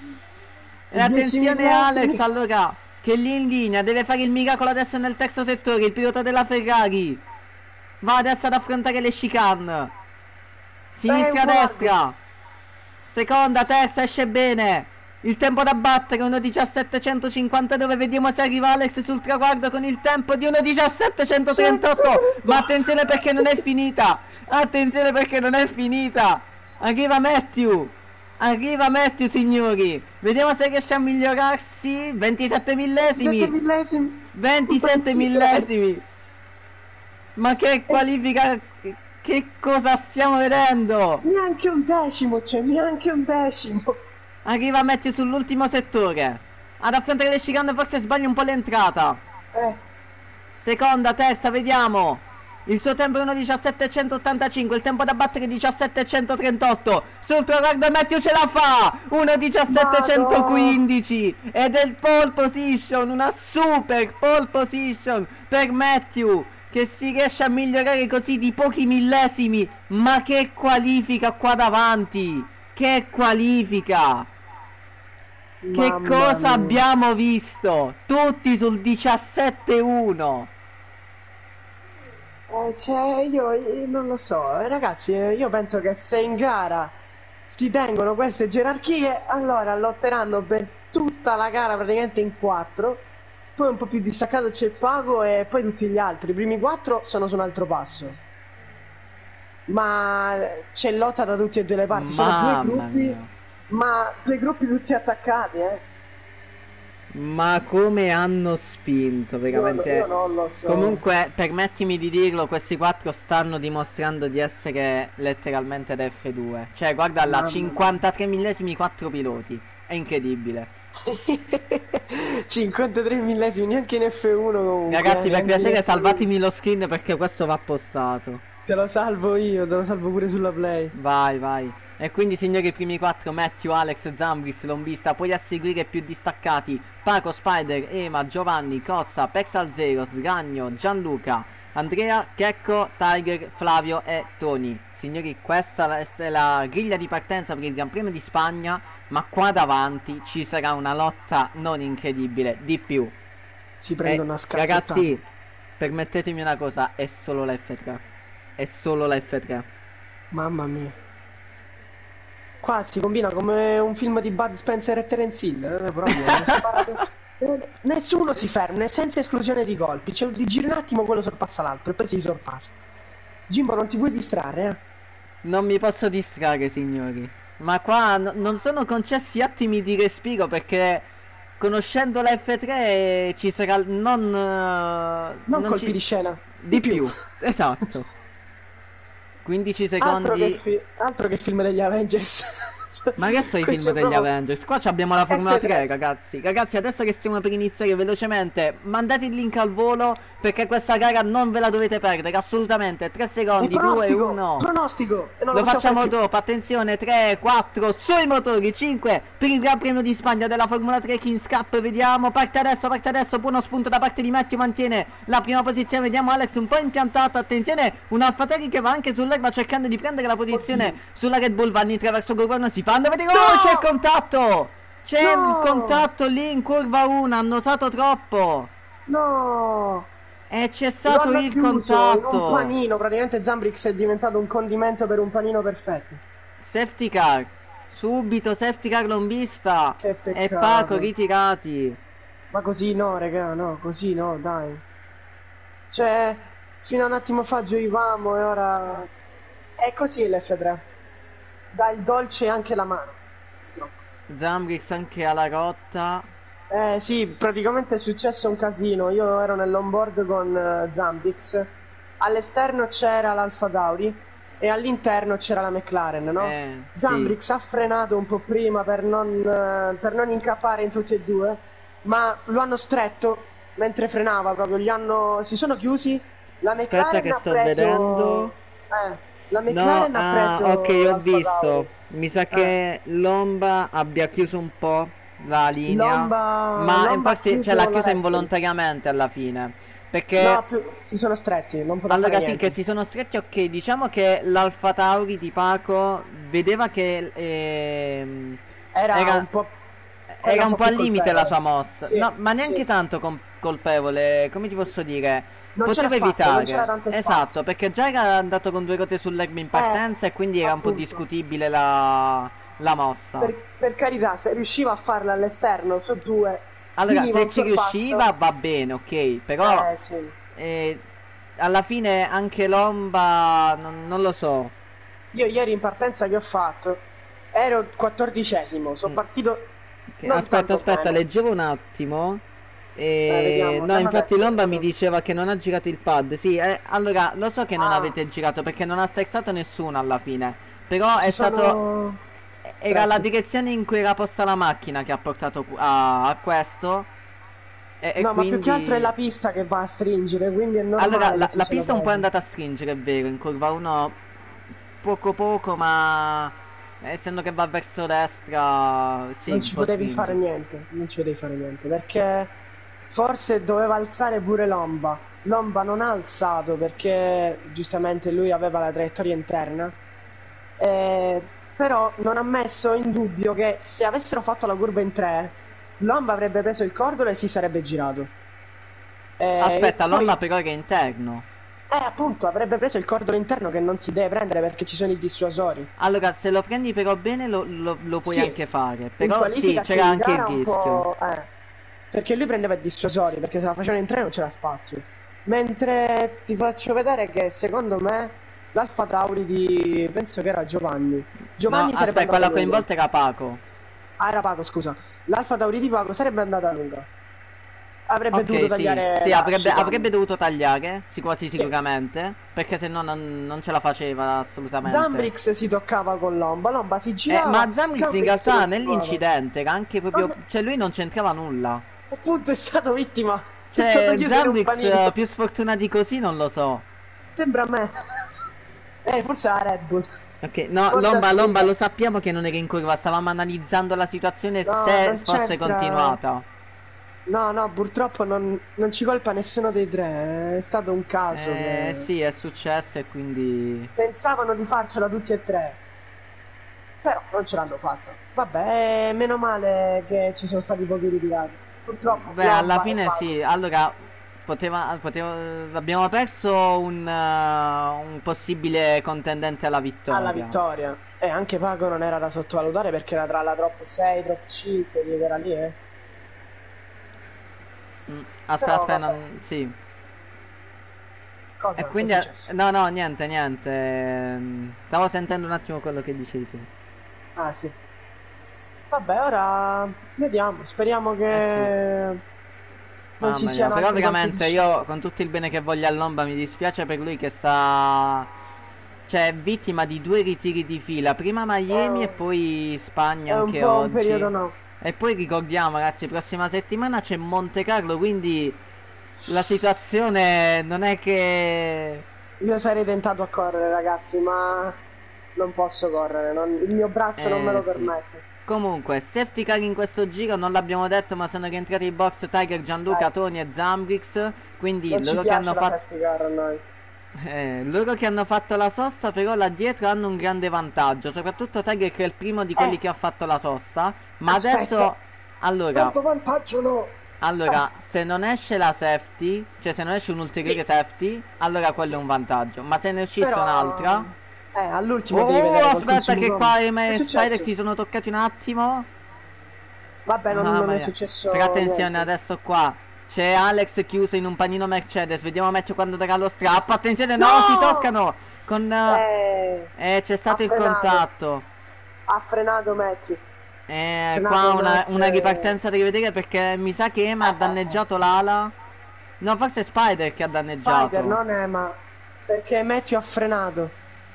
E dieci attenzione millesimi. Alex allora che lì in linea deve fare il miracolo adesso nel terzo settore, il pilota della Ferrari va adesso ad affrontare le chicane, sinistra Eh, guarda. destra, seconda, terza, esce bene, il tempo da battere uno diciassette centocinquantadue, vediamo se arriva Alex sul traguardo con il tempo di uno diciassette centotrentotto, ma attenzione perché non è finita, attenzione perché non è finita, arriva Matthew. Arriva Matthew signori. Vediamo se riesce a migliorarsi. ventisette sette millesimi. millesimi. ventisette Non ci millesimi. Ma che qualifica. Che cosa stiamo vedendo? Neanche un decimo, cioè neanche un decimo. Arriva Matthew sull'ultimo settore. Ad affrontare le chicane forse sbaglia un po' l'entrata. Eh, Seconda, terza, vediamo. Il suo tempo è uno diciassette centottantacinque, il tempo da battere è diciassette centotrentotto. Sul traguardo Matthew ce la fa! uno diciassette centoquindici ed è il pole position, una super pole position per Matthew che si riesce a migliorare così di pochi millesimi. Ma che qualifica qua davanti! Che qualifica! Che mamma cosa mia. abbiamo visto? Tutti sul diciassette uno. Eh, cioè, io, io non lo so, eh, ragazzi, eh, io penso che se in gara si tengono queste gerarchie, allora lotteranno per tutta la gara praticamente in quattro, poi un po' più distaccato c'è Pago e poi tutti gli altri, i primi quattro sono su un altro passo, ma c'è lotta da tutte e due le parti, sono due Mamma gruppi, mia. Ma due gruppi tutti attaccati, eh. Ma come hanno spinto, Io, io veramente. non lo so. Comunque, permettimi di dirlo, questi quattro stanno dimostrando di essere letteralmente da F due. Cioè, guarda là, Mamma mia. cinquantatré millesimi, quattro piloti. È incredibile. cinquantatré millesimi, neanche in F uno comunque. Ragazzi, eh, per neanche in piacere, F uno. salvatemi lo skin perché questo va postato. Te lo salvo io, te lo salvo pure sulla Play. Vai, vai. E quindi, signori, i primi quattro, Matthew, Alex, Zambris, Lombista, poi a seguire più distaccati, Paco, Spider, Ema, Giovanni, Cozza, Pexal Zero, Sgagno, Gianluca, Andrea, Checco, Tiger, Flavio e Tony. Signori, questa è la griglia di partenza per il Gran Premio di Spagna, ma qua davanti ci sarà una lotta non incredibile, di più. Si prende E, una scazzettata. ragazzi, permettetemi una cosa, è solo la F tre. È solo la F tre. Mamma mia. Qua si combina come un film di Bud Spencer e Terence Hill, eh, proprio, non si parla- eh, nessuno si ferma, senza esclusione di colpi, cioè di giri un attimo quello sorpassa l'altro e poi si sorpassa. Jimbo, non ti puoi distrarre, eh? Non mi posso distrarre, signori. Ma qua no- non sono concessi attimi di respiro perché conoscendo la F tre ci sarà non... eh, Non non colpi ci- di scena, Di più, esatto. quindici Altro che, secondi. fi- altro che film degli Avengers. Ma che sono i Qui film c'è degli proprio Avengers? Qua ci abbiamo la Formula F tre. tre, ragazzi. Ragazzi, adesso che stiamo per iniziare velocemente, mandate il link al volo perché questa gara non ve la dovete perdere, assolutamente. tre E secondi, due, pronostico, uno. pronostico, e non Lo possiamo facciamo fare più. dopo, attenzione, tre, quattro, sui motori, cinque per il Gran Premio di Spagna della Formula tre Kings Cup, vediamo, parte adesso, parte adesso, buono spunto da parte di Matthew, mantiene la prima posizione, vediamo Alex un po' impiantato, attenzione, un Alfa Tauri che va anche sull'erba cercando di prendere la posizione Oddio. sulla Red Bull, vanno attraverso il governo, si fanno vedere, No! oh, c'è il contatto! C'è No! il contatto lì in curva uno, hanno usato troppo! No! E c'è Lo stato hanno il chiuso in un contatto! panino, praticamente Zambrix è diventato un condimento per un panino perfetto. Safety car, subito safety car lombista Che e peccato. Paco ritirati. Ma così no, raga, no, così no, dai. Cioè, fino a un attimo fa gioivamo e ora... È così l'F tre. Dà il dolce anche la mano. Purtroppo. Zambrix anche alla rotta. Eh sì, praticamente è successo un casino. Io ero nell'onboard con eh, Zambix. All'esterno c'era l'Alfa Tauri e all'interno c'era la McLaren, no? Eh, sì. Zambrix ha frenato un po' prima per non, eh, per non incappare in tutti e due, ma lo hanno stretto mentre frenava proprio. Gli hanno, si sono chiusi. La Aspetta McLaren che ha sto preso. vedendo. Eh, la No, McLaren ha ah, preso ok, ho l'Alfa visto. Tauri. Mi sa Eh. che Lomba abbia chiuso un po' la linea. Lomba- Ma Lomba infatti ha chiuso ce l'ha la chiusa Red Bull. involontariamente alla fine. Perché No, più, si sono stretti, non poteva allora fare sì, niente. che si sono stretti, ok, diciamo che l'Alfa Tauri di Paco vedeva che ehm, Era, era, un po'. era un po' al più limite la colpevole. sua mossa. Sì, No, ma neanche sì. tanto com- colpevole, come ti posso dire? Non Poteva c'era spazio, non evitare. c'era tanto Esatto, spazio. perché già era andato con due ruote sull'erba in partenza e quindi era un po' appunto. discutibile la, la mossa. Per, per carità, se riusciva a farla all'esterno su due, Allora, finiva se un ci sorpasso. riusciva va bene, ok, però Eh, sì. eh, alla fine anche Lomba, non, non lo so. Io ieri in partenza che ho fatto ero quattordicesimo, sono Mm. partito. Ok, non aspetta, tanto aspetta, bene. leggevo un attimo. E... Eh, vediamo, no, dammi infatti letto, Lomba mi vediamo. diceva che non ha girato il pad. Sì, eh, allora lo so che non Ah. avete girato perché non ha sterzato nessuno alla fine. Però Si è stato. sono Era la tratti. direzione in cui era posta la macchina che ha portato cu- a, a questo. E, e No, ma più che quindi... altro è la pista che va a stringere, quindi è normale Allora, che la, si la siano pista un po' è presi. andata a stringere, è vero, in curva uno poco poco, ma essendo che va verso destra, sì, Non un ci po' potevi stringe. fare niente, non ci potevi fare niente, perché forse doveva alzare pure Lomba. Lomba non ha alzato perché giustamente lui aveva la traiettoria interna, eh, però non ha messo in dubbio che se avessero fatto la curva in tre, Lomba avrebbe preso il cordolo e si sarebbe girato. Eh, Aspetta, e poi- Lomba però che è interno. Eh, appunto, avrebbe preso il cordolo interno che non si deve prendere perché ci sono i dissuasori. Allora, se lo prendi però bene lo, lo- lo puoi Sì, anche fare. in Però sì, qualifica sì, c'era in anche il gara un rischio. po', eh, perché lui prendeva i dissuasori, perché se la facevano in tre non c'era spazio. Mentre ti faccio vedere che secondo me l'Alfa Tauri di... penso che era Giovanni. No, Giovanni sarebbe aspetta, andato a quella lunga. coinvolta era Paco. Ah, era Paco, scusa. L'Alfa Tauri di Paco sarebbe andata a lunga. Avrebbe dovuto Ok, sì, tagliare sì, avrebbe, l'asci avrebbe quando... dovuto tagliare, sì, quasi Sì. sicuramente, perché se no non, non ce la faceva assolutamente. Zambrix si toccava con Lomba, Lomba si Eh, girava, ma Zamrix in Zambrix realtà continuava. nell'incidente era anche proprio... Non... Cioè lui non c'entrava nulla. Appunto è stato vittima, è stato Cioè, chiuso in un Zamrix panino. eh, più sfortunati così non lo so. Sembra a me. Eh, forse la Red Bull. Ok, no, Porta Lomba, Lomba sfiga. lo sappiamo che non era in curva, stavamo analizzando la situazione No, se non fosse c'entra. continuata. No, no, purtroppo non, non ci colpa nessuno dei tre. È stato un caso Eh che sì, è successo e quindi... pensavano di farcela tutti e tre, però non ce l'hanno fatta. Vabbè, meno male che ci sono stati pochi ritirati. Purtroppo Beh, alla Lomba e fine Paco sì, allora poteva, poteva- abbiamo perso un, eh, un possibile contendente alla alla vittoria. vittoria. E anche Paco non era da sottovalutare perché era tra la top sei, top cinque, lì era lì, eh. Mm, aspetta, Però aspetta, vabbè, non- sì. E cosa è quindi, eh, successo? no, no, niente, niente. ehm, Stavo sentendo un attimo quello che dicevi tu. Ah, sì. Vabbè, ora vediamo. Speriamo Eh sì. che non ci Mamma mia, siano però altri colpi di veramente scena. io con tutto il bene che voglio all'Omba mi dispiace per lui che sta... Cioè, è vittima di due ritiri di fila, prima È Miami e un, poi Spagna è un anche po' un oggi. periodo no. E poi ricordiamo, ragazzi, prossima settimana c'è Monte Carlo, quindi la situazione non è che... Io sarei tentato a correre, ragazzi, ma non posso correre. non- Il mio braccio non me Eh lo sì. permette. Comunque, safety car in questo giro non l'abbiamo detto, ma sono rientrati in box Tiger, Gianluca, Eh, Tony e Zambrix. Quindi non ci loro che hanno piace la fatto... safety car a noi. Eh, loro che hanno fatto la sosta, però là dietro hanno un grande vantaggio. Soprattutto Tiger che è il primo di quelli Eh, che ha fatto la sosta. Ma aspetta, adesso... Allora, tanto vantaggio no. allora, Ah, se non esce la safety, cioè se non esce un ulteriore sì, safety, allora quello è un vantaggio. Ma se ne uscisse però... un'altra... Eh, all'ultimo devi Oh, vedere col aspetta consumo che gomme. qua Che è e Spider successo? si sono toccati un attimo. Vabbè, non, non Mamma è mia. Però successo attenzione, niente. adesso qua c'è Alex chiuso in un panino Mercedes. Vediamo Matthew quando darà lo strappo. Attenzione, no, si No! toccano. Con... Eh, Eh, c'è ha stato il frenato. contatto. Ha frenato Matthew. Ha Eh, qua frenato una, Matthew una e... ripartenza da rivedere perché mi sa che Ema ha Eh, eh, eh. danneggiato l'ala. No, forse è Spider che ha Spider, danneggiato. non Emma. Perché Matthew ha frenato.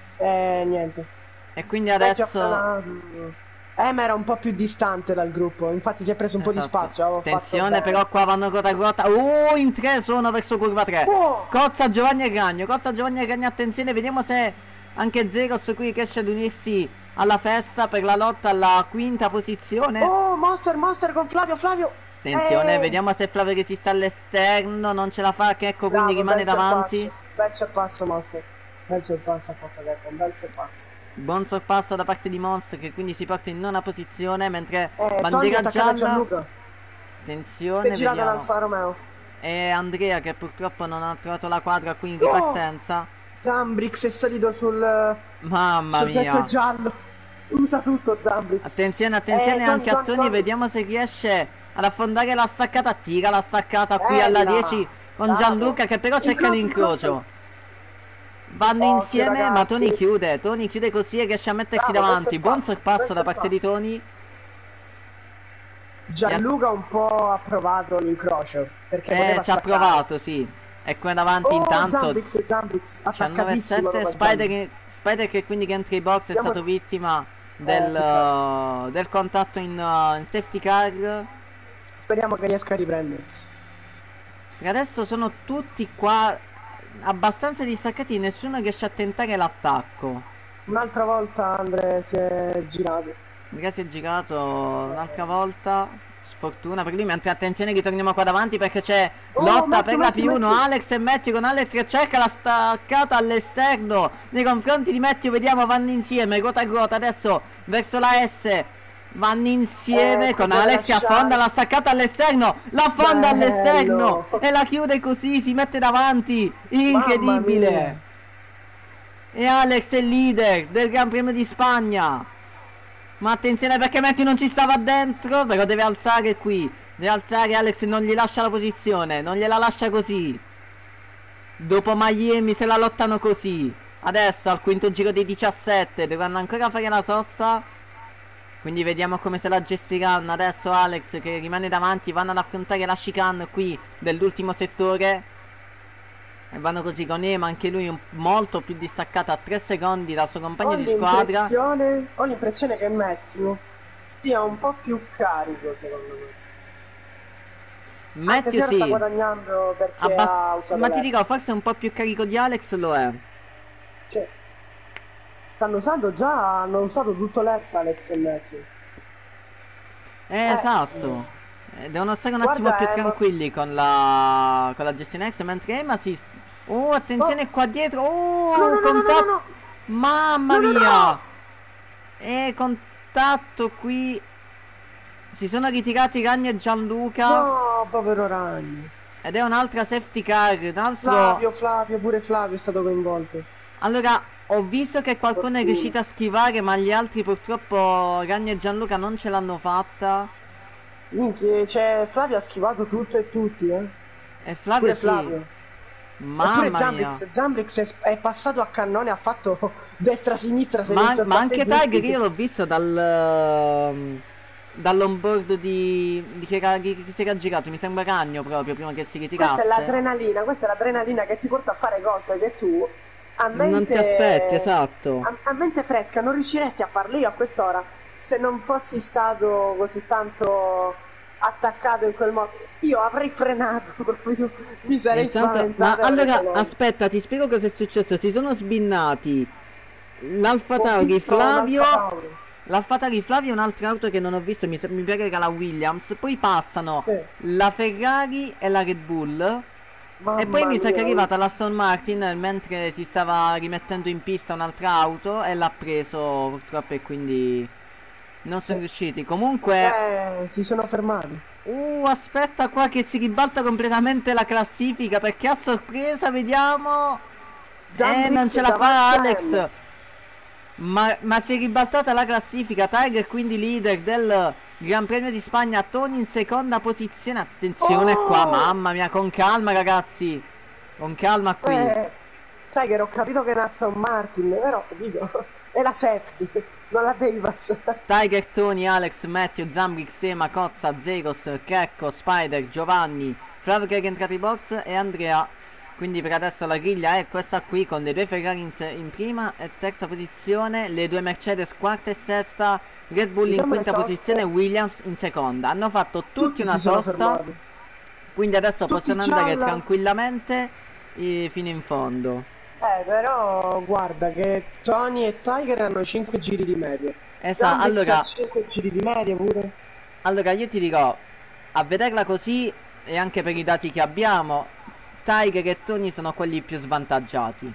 E niente. E quindi Matthew ha adesso... frenato. Emma era un po' più distante dal gruppo. Infatti si è preso un po' di Esatto. spazio. Avevo fatto Attenzione, bene. però qua vanno quota a quota. Uh, in tre sono verso curva tre. Oh! Cozza Giovanni e Ragno. Cozza Giovanni e Ragno, attenzione, vediamo se anche Zeros qui riesce ad unirsi alla festa per la lotta alla quinta posizione. Oh, Monster, Monster con Flavio, Flavio. Attenzione, Eh! vediamo se Flavio resiste all'esterno. Non ce la fa, che ecco, quindi Bravo, rimane bel davanti. sorpasso. Bel sorpasso, Monster. Bel sorpasso ha fatto Gecko, un bel sorpasso. Buon sorpasso da parte di Monster che quindi si porta in nona posizione, mentre Eh, Tony è bandiera attaccato a gialla. Gianluca. Si è Attenzione, girato vediamo. l'Alfa Romeo. E Andrea che purtroppo non ha trovato la quadra qui in Oh! ripartenza. Zambrix è salito sul, Mamma sul pezzo mia. giallo. Usa tutto Zambrix. Attenzione, Eh, attenzione Tony, anche a Tony, Tony, Tony. vediamo se riesce ad affondare la staccata. Tira la staccata qui alla Bella. dieci con Bravo. Gianluca che però cerca Incrocio, incrocio. l'incrocio. Vanno Occhio insieme ma ragazzi. Tony chiude. Tony chiude così e riesce a mettersi Bravo, bel davanti. Buon sorpasso. Bel sorpasso da parte di sorpasso. Tony. E a- Gianluca un po' ha provato l'incrocio. Perché eh, poteva ci ha staccare. provato, sì. E qua davanti Oh, intanto Zambrix, Zambrix. Attaccatissimo. diciannove sette. Lo Spider, Gianluca. che- Spider che quindi che entra in box è Andiamo... stato vittima Eh, del, peccato. uh, del contatto in, uh, in safety car. Speriamo che riesca a riprendersi. E adesso sono tutti qua abbastanza distaccati, nessuno riesce a tentare l'attacco. Un'altra volta Andre si è girato. Mica si è girato un'altra volta. Sfortuna per lui, mentre attenzione ritorniamo qua davanti perché c'è Oh, lotta Matthew, per la Matthew, P uno. Matthew. Alex e Matthew con Alex che cerca la staccata all'esterno nei confronti di Matthew. Vediamo, vanno insieme, ruota a ruota. Adesso verso la S vanno insieme Eh, qui con deve Alex che affonda lasciare. la staccata all'esterno. La affonda all'esterno Bello. e la chiude così, si mette davanti. Mamma mia. Incredibile. E Alex è il leader del Gran Premio di Spagna. Ma attenzione perché Matthew non ci stava dentro, però deve alzare qui. Deve alzare Alex, non gli lascia la posizione, non gliela lascia così. Dopo Miami se la lottano così. Adesso al quinto giro dei diciassette dovranno ancora fare la sosta. Quindi vediamo come se la gestiranno. Adesso Alex che rimane davanti, vanno ad affrontare la chicane qui dell'ultimo settore. E vanno così con Ema, anche lui un, molto più distaccato a tre secondi dal suo compagno Ho di squadra. l'impressione, ho l'impressione che Matthew sia un po' più carico, secondo me. Anche se Matthew ora sta sì, guadagnando perché Abbas- ha usato ma ti l'S. dico, forse un po' più carico di Alex lo è. Cioè, stanno usando già, hanno usato tutto l'ex Alex e Matthew. Eh, Eh, esatto. Eh, devono stare un attimo guarda più Emma. tranquilli con la, con la gestione X, mentre Emma si... Oh, attenzione Oh. qua dietro. Oh, No, no, no, no, no, contatto. no, no. Mamma No, no, mia. no. E contatto qui. Si sono ritirati Ragni e Gianluca. No, povero Ragni. Ed è un'altra safety car. Un altro... Flavio, Flavio, pure Flavio è stato coinvolto. Allora, ho visto che qualcuno è Sfortuna. riuscito a schivare, ma gli altri purtroppo Ragni e Gianluca non ce l'hanno fatta. Minchia, cioè, Flavio ha schivato tutto e tutti, eh. E Flavio Pure sì. Flavio. Mamma Eppure mia. Zambrix, Zambrix è, è passato a cannone, ha fatto destra-sinistra, se ne Ma, sono ma anche passati Tiger tutti. io l'ho visto dal ehm, dall'onboard di, di chi, era, chi, chi si era girato, mi sembra Ragno proprio prima che si ritirasse. Questa è l'adrenalina, questa è l'adrenalina che ti porta a fare cose che tu a mente, Non ti aspetti, esatto. a, a mente fresca non riusciresti a farlo. Io a quest'ora, se non fossi stato così tanto attaccato in quel modo, io avrei frenato proprio, mi sarei Intanto- spaventato. ma e avrei allora frenato. aspetta, ti spiego cosa è successo. Si sono sbinnati l'Alfa Ho Tauri visto Flavio. l'Alfa Tauri. L'Alfa Tauri Flavio è un'altra auto che non ho visto, mi, sa- mi pare che era la Williams. Poi passano Sì. la Ferrari e la Red Bull. Mamma E poi mi sa che è mia. arrivata l'Aston Martin mentre si stava rimettendo in pista un'altra auto e l'ha preso purtroppo e quindi non sono riusciti. Comunque, Eh, si sono fermati. uh, aspetta qua che si ribalta completamente la classifica perché a sorpresa vediamo... Eh, Zambrix non ce la fa davanti a Alex. Emma. Ma, ma si è ribaltata la classifica. Tiger quindi leader del Gran Premio di Spagna. Tony in seconda posizione. Attenzione Oh! qua, mamma mia, con calma ragazzi. Con calma qui. Eh, Tiger, ho capito che è una Aston Martin, però dico, è la safety, non la Davis. Tiger, Tony, Alex, Matthew, Zambrix, Ema, Cozza, Zeros, Checco, Spider, Giovanni, Flavio che è entrato in box e Andrea. Quindi per adesso la griglia è questa qui con le due Ferrari in, se- in prima e terza posizione, le due Mercedes quarta e sesta, Red Bull in Diciamo le quinta soste. posizione e Williams in seconda. Hanno fatto tutti, Tutti una si sono sosta, fermati. quindi adesso Tutti possono andare gialla. tranquillamente eh, fino in fondo. Eh, però guarda che Tony e Tiger hanno cinque giri di media. Esatto, Zambrix allora, ha cinque giri di media pure. allora io ti dirò, a vederla così e anche per i dati che abbiamo, Tiger e Tony sono quelli più svantaggiati.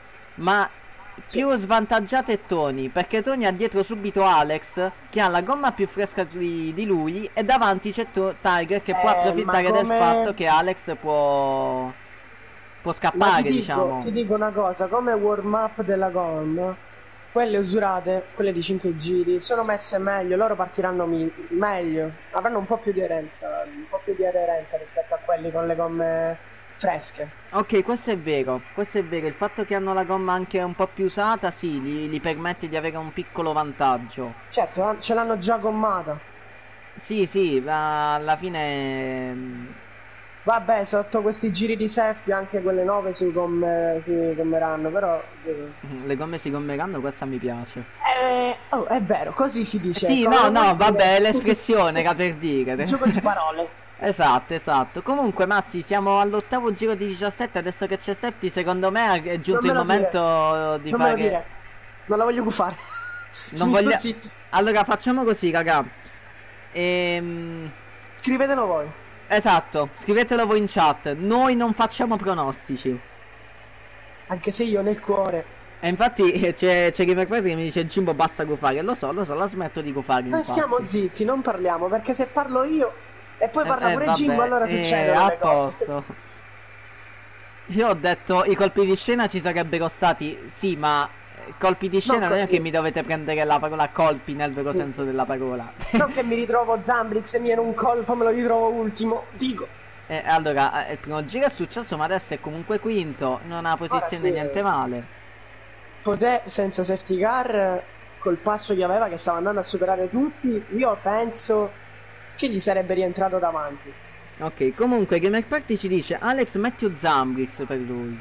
Ma Sì. più svantaggiato è Tony, perché Tony ha dietro subito Alex, che ha la gomma più fresca di, di lui, e davanti c'è To- Tiger che può Eh, approfittare ma del come- fatto che Alex può, può Ma scappare, ti dico, diciamo. ti dico una cosa, come warm up della gomma, quelle usurate, quelle di cinque giri, sono messe meglio, loro partiranno mi- meglio, avranno un po' più di aderenza, un po' più di aderenza rispetto a quelli con le gomme fresche. Ok, questo è vero, questo è vero. Il fatto che hanno la gomma anche un po' più usata, sì, gli, gli permette di avere un piccolo vantaggio. Certo, ah, ce l'hanno già gommata. Sì, sì, ma alla fine... mm, Vabbè, sotto questi giri di safety anche quelle nuove si, gomme, si gommeranno, però... eh, le gomme si gommeranno, questa mi piace. Eh, oh, è vero, così si dice. Sì, come no, lo no, vuoi dire? vabbè, è l'espressione era per dire. Il gioco di parole. Esatto, esatto. Comunque, Massi, siamo all'ottavo giro di diciassette. Adesso che c'è Seppi, secondo me è giunto il Non me lo dire. momento di Non me lo fare. dire, non la voglio gufare. Non Mi voglia- sto zitto. Allora, facciamo così, raga. Ehm... Scrivetelo voi. Esatto, scrivetelo voi in chat. Noi non facciamo pronostici. Anche se io nel cuore. E infatti eh, c'è, c'è chi per che mi dice Jimbo basta gufare. Lo so, lo so, la smetto di gufare. Noi infatti. stiamo zitti, non parliamo, perché se parlo io e poi parla Eh, eh, pure vabbè, Jimbo, allora eh, succedono a le cose. posto. Io ho detto i colpi di scena ci sarebbero stati, sì, ma eh, colpi di scena non è così. che mi dovete prendere la parola colpi nel vero senso della parola. Non che mi ritrovo Zambrix e mi viene un colpo, me lo ritrovo ultimo. Dico, Eh, allora, eh, il primo giro è successo, ma adesso è comunque quinto, non ha posizione sì. niente male. Poté senza safety car, col passo che aveva, che stava andando a superare tutti, io penso che gli sarebbe rientrato davanti. Ok, comunque Gamer Party ci dice Alex Matthew Zambrix per lui.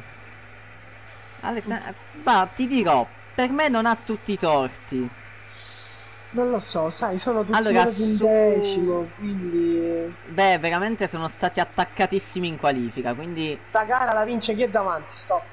Alex, eh, bah, ti dirò, per me non ha tutti i torti. Non lo so, sai, sono tutti Allora, meno di un su- decimo, quindi Beh, veramente sono stati attaccatissimi in qualifica, quindi sta gara la vince chi è davanti, stop.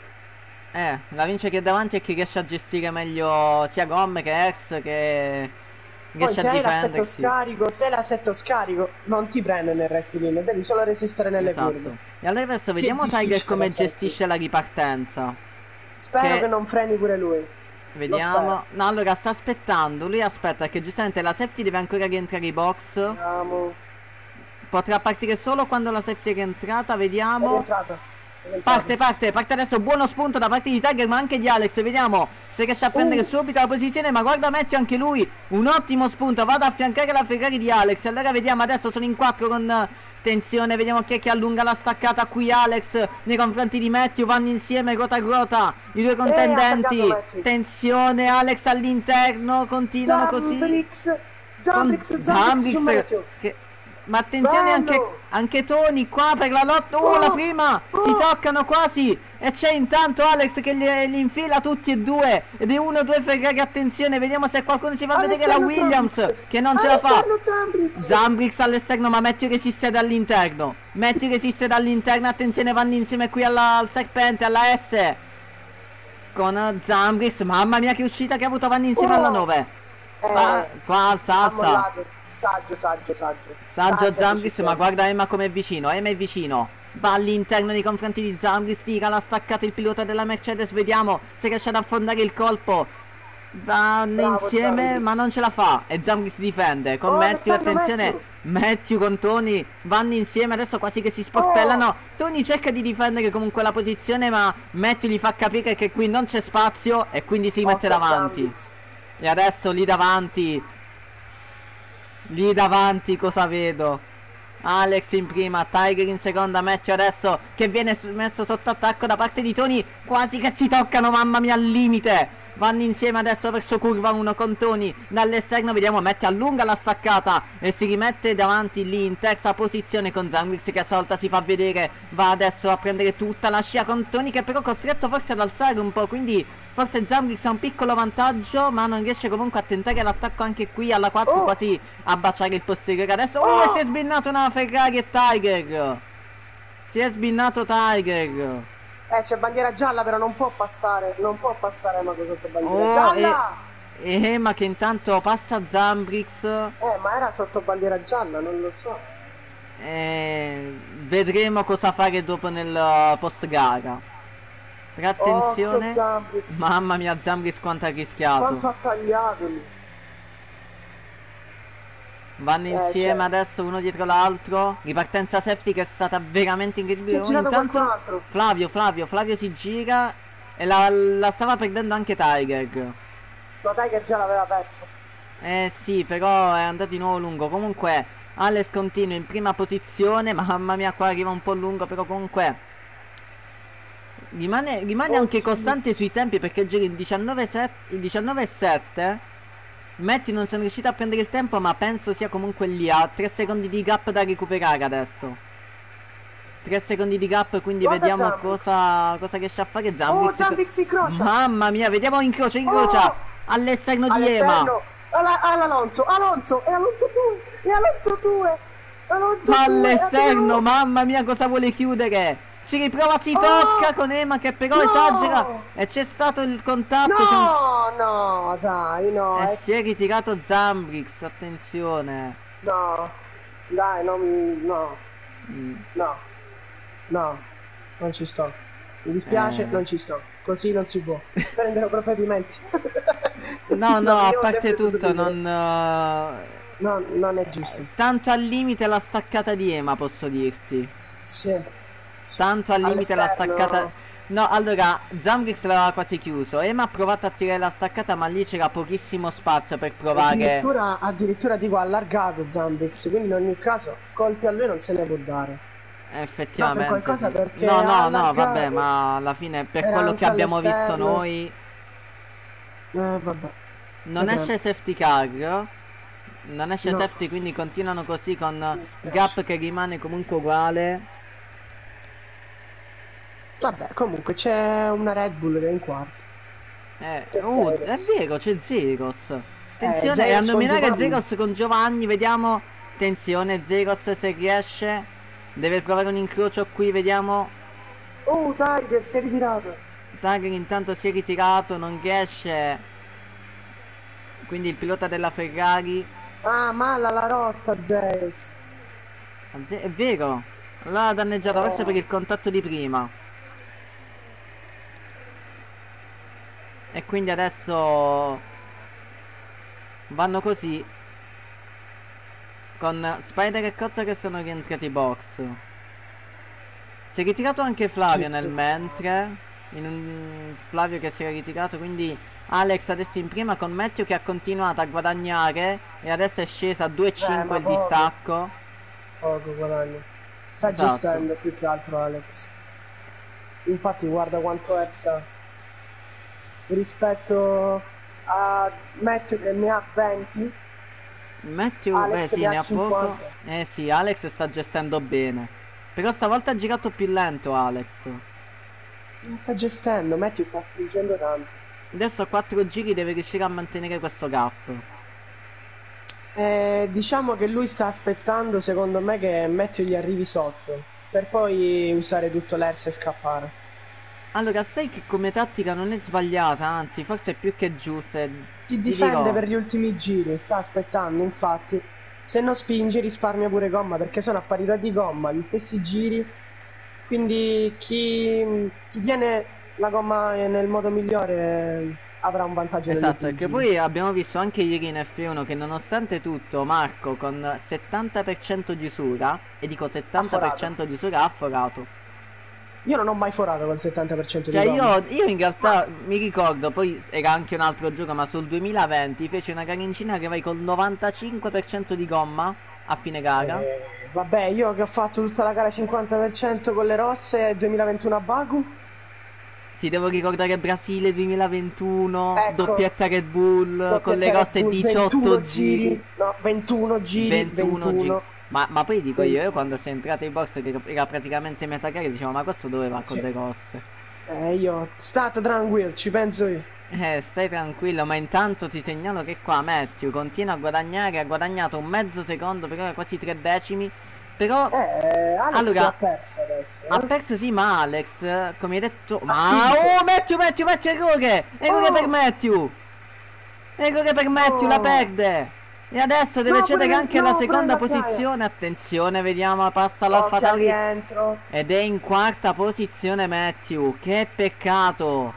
eh, la vince chi è davanti e chi riesce a gestire meglio sia gomme che Ers, che Poi riesce se a hai l'assetto difendersi. scarico, se hai l'assetto scarico, non ti prende nel rettilineo, devi solo resistere nelle Esatto. curve. E allora adesso vediamo difficile Tiger come l'assetto. gestisce la ripartenza. Spero Che- che non freni pure lui. Vediamo. No, allora sta aspettando. Lui aspetta che giustamente la safety deve ancora rientrare in box. Vediamo. Potrà partire solo quando la safety è rientrata. È Vediamo. rientrato. È rientrato. Parte, parte, parte adesso. Buono spunto da parte di Tiger, ma anche di Alex. Vediamo se riesce a prendere Uh. subito la posizione. Ma guarda Matthew, anche lui. Un ottimo spunto. Vado a affiancare la Ferrari di Alex. Allora vediamo. Adesso sono in quattro con eh, tensione. Vediamo chi è che allunga la staccata qui. Alex nei confronti di Matthew. Vanno insieme ruota a ruota. I due contendenti. attaccato Matthew. Tensione. Alex all'interno. Continuano così. Zambrix, Con Zambrix, Zambrix su Matthew. che- Ma attenzione Bello! anche, anche Tony qua per la lotta. Oh, Oh! la prima! Si Oh! toccano quasi! E c'è intanto Alex che li, li infila tutti e due. Ed è uno o due Ferrari. Attenzione, vediamo se qualcuno si fa vedere la All'esterno Williams. Zambrix. Che non ce la fa. All'esterno Zambrix. Zambrix all'esterno, ma Matthew resiste dall'interno. Matthew resiste dall'interno. Attenzione, vanno insieme qui alla, al serpente, alla S. Con eh, Zambrix. Mamma mia che uscita che ha avuto, vanno insieme Oh! alla nove. Eh, Qua, qua alza, ha alza. mollato. Saggio, saggio, saggio. Saggio Tanta Zambrix, decisione. ma guarda Emma come è vicino, Emma è vicino. Va all'interno nei confronti di Zambrix, tira la staccata il pilota della Mercedes, vediamo se riesce ad affondare il colpo. Vanno Bravo, insieme, Zambrix. ma non ce la fa. E Zambrix difende con Oh, Matthew, restando attenzione. Matthew con Tony vanno insieme, adesso quasi che si sportellano. Oh. Tony cerca di difendere comunque la posizione, ma Matthew gli fa capire che qui non c'è spazio e quindi si mette Occhio a davanti. Zambrix. E adesso lì davanti, lì davanti cosa vedo? Alex in prima, Tiger in seconda, Matthew adesso che viene su- messo sotto attacco da parte di Tony, quasi che si toccano, mamma mia, al limite. Vanno insieme adesso verso curva uno con Tony dall'esterno, vediamo Matthew allunga la staccata e si rimette davanti lì in terza posizione con Zambrix che a sua volta si fa vedere, va adesso a prendere tutta la scia con Tony che però è costretto forse ad alzare un po', quindi forse Zambrix ha un piccolo vantaggio ma non riesce comunque a tentare l'attacco anche qui alla quattro, Oh. quasi a baciare il posteriore. Adesso oh, Oh. si è sbinnato una Ferrari e Tiger, si è sbinnato Tiger. Eh, c'è bandiera gialla, però non può passare. Non può passare Mago sotto bandiera Oh, gialla. e, e Emma che intanto passa Zambrix. Eh, ma era sotto bandiera gialla, non lo so. Eh, vedremo cosa fare dopo nel post gara. Però attenzione. Occhio Zambrix. Mamma mia, Zambrix quanto ha rischiato. Quanto ha tagliato lì. Vanno Eh, insieme certo. adesso uno dietro l'altro. Ripartenza safety che è stata veramente incredibile. Si è girato Intanto qualcun altro. Flavio, Flavio, Flavio si gira e la, la stava perdendo anche Tiger. No, Tiger già l'aveva persa. Eh sì, però è andato di nuovo lungo. Comunque Alex continua in prima posizione. Mamma mia, qua arriva un po' lungo, però comunque rimane, rimane anche Oddio. costante sui tempi perché gira il diciannove e sette. Matthew non sono riuscito a prendere il tempo, ma penso sia comunque lì a tre secondi di gap da recuperare adesso. tre secondi di gap, quindi Guarda vediamo Zambrix. cosa, cosa riesce a fare Oh, Zambrix. Zambrix incrocia. Mamma mia, vediamo incrocia, incrocia Oh. all'esterno di Ema. All'esterno. Alla- All'Alonso. Alonso. E Alonso due. E Alonso due. Alonso due. All'esterno, mamma mia, cosa vuole chiudere? Ci riprova, si Oh! tocca con Ema che però No! esagera e c'è stato il contatto. c'è un- No, no, dai, no. E eh, si è ritirato Zambrix, attenzione. No. Dai, non mi... No. Mm. No. No. Non ci sto. Mi dispiace, Eh. non ci sto. Così non si può. Prendere provvedimenti. No, no, a io parte sempre tutto, sotto non... eh, No, non è giusto. tanto al limite la staccata di Ema, posso dirti. Sì. Tanto al limite la All'esterno. staccata. No, allora, Zambrix l'aveva quasi chiuso. Ema ha provato a tirare la staccata, ma lì c'era pochissimo spazio per provare. Addirittura, addirittura dico allargato Zambrix, quindi in ogni caso colpi a lui non se ne può dare. Effettivamente. No, per qualcosa sì. perché No, no, no, allargato vabbè, ma alla fine per era quello anche che abbiamo visto all'esterno. noi, Eh, vabbè, Non vedremo. esce safety car. Non esce No, safety, quindi continuano così con mi dispiace. gap che rimane comunque uguale. Vabbè, comunque c'è una Red Bull che è in quarto. Eh, C'è uh, è Zeus. vero, c'è Zegos. Eh, Attenzione, è a Zeus con nominare Giovanni. Zegos con Giovanni, vediamo. Attenzione, Zegos se riesce. Deve provare un incrocio qui, vediamo. Oh, Tiger si è ritirato. Tiger intanto si è ritirato, non riesce. Quindi il pilota della Ferrari. Ah, mala la rotta, Zeus. Ze- È vero, l'ha danneggiata forse per Eh, il contatto di prima. E quindi adesso vanno così. Con Spider e Cozza che sono rientrati box. Si è ritirato anche che Flavio nel peccato. mentre. In un Flavio che si era ritirato, quindi Alex adesso in prima con Matthew che ha continuato a guadagnare e adesso è scesa a Eh, due virgola cinque ma il poco, distacco. poco guadagno. Sta Esatto. gestendo più che altro Alex. Infatti guarda quanto ersa rispetto a Matthew che ne ha venti, Matthew, beh Alex sì, ne ha ne ha poco. cinquanta. Eh sì, Alex sta gestendo bene. Però stavolta ha girato più lento Alex. Non sta gestendo, Matthew sta spingendo tanto. Adesso a quattro giri deve riuscire a mantenere questo gap. Eh, diciamo che lui sta aspettando, secondo me, che Matthew gli arrivi sotto, per poi usare tutto l'Ersa e scappare. Allora, sai che come tattica non è sbagliata, anzi, forse è più che giusta. e Si Ti difende dirò, per gli ultimi giri, sta aspettando, infatti. Se non spinge risparmia pure gomma, perché sono a parità di gomma, gli stessi giri. Quindi chi, chi tiene la gomma nel modo migliore avrà un vantaggio negli esatto, ultimi perché giri. poi abbiamo visto anche ieri in F uno che nonostante tutto Marco con settanta per cento di usura, e dico Ha forato. settanta per cento di usura, ha forato. Io non ho mai forato col settanta per cento di Cioè gomma. io, io in Ma realtà mi ricordo, poi era anche un altro gioco, ma sul duemilaventi feci una gara in Cina che vai col novantacinque per cento di gomma a fine gara. eh, vabbè, io che ho fatto tutta la gara cinquanta per cento con le rosse e duemilaventuno a Baku. Ti devo ricordare Brasile duemilaventuno, Ecco, doppietta Red Bull, con le doppietta Red rosse Bull, ventuno diciotto giri, giri, no, ventuno giri, ventuno giri. ventuno, Ma, ma poi dico io, io ventuno. quando sei entrato in box che era praticamente metà gara, dicevo ma questo dove va con Sì. le rosse? Eh, io, state tranquillo, ci penso io. Eh, stai tranquillo, ma intanto ti segnalo che qua Matthew continua a guadagnare, ha guadagnato un mezzo secondo, però quasi tre decimi. Però, Eh, Alex ha allora, perso adesso, ha eh. perso sì, ma Alex, come hai detto... Ha Ma, spinto. oh, Matthew, Matthew, Matthew, errore! Errore per Oh, Matthew! Errore per Matthew, la oh. perde! E adesso deve No, pure, cedere le- anche alla no, pure seconda la chiaia. posizione. Attenzione, vediamo, passa Occhio al l'Alfa rientro. ed è in quarta posizione Matthew. Che peccato!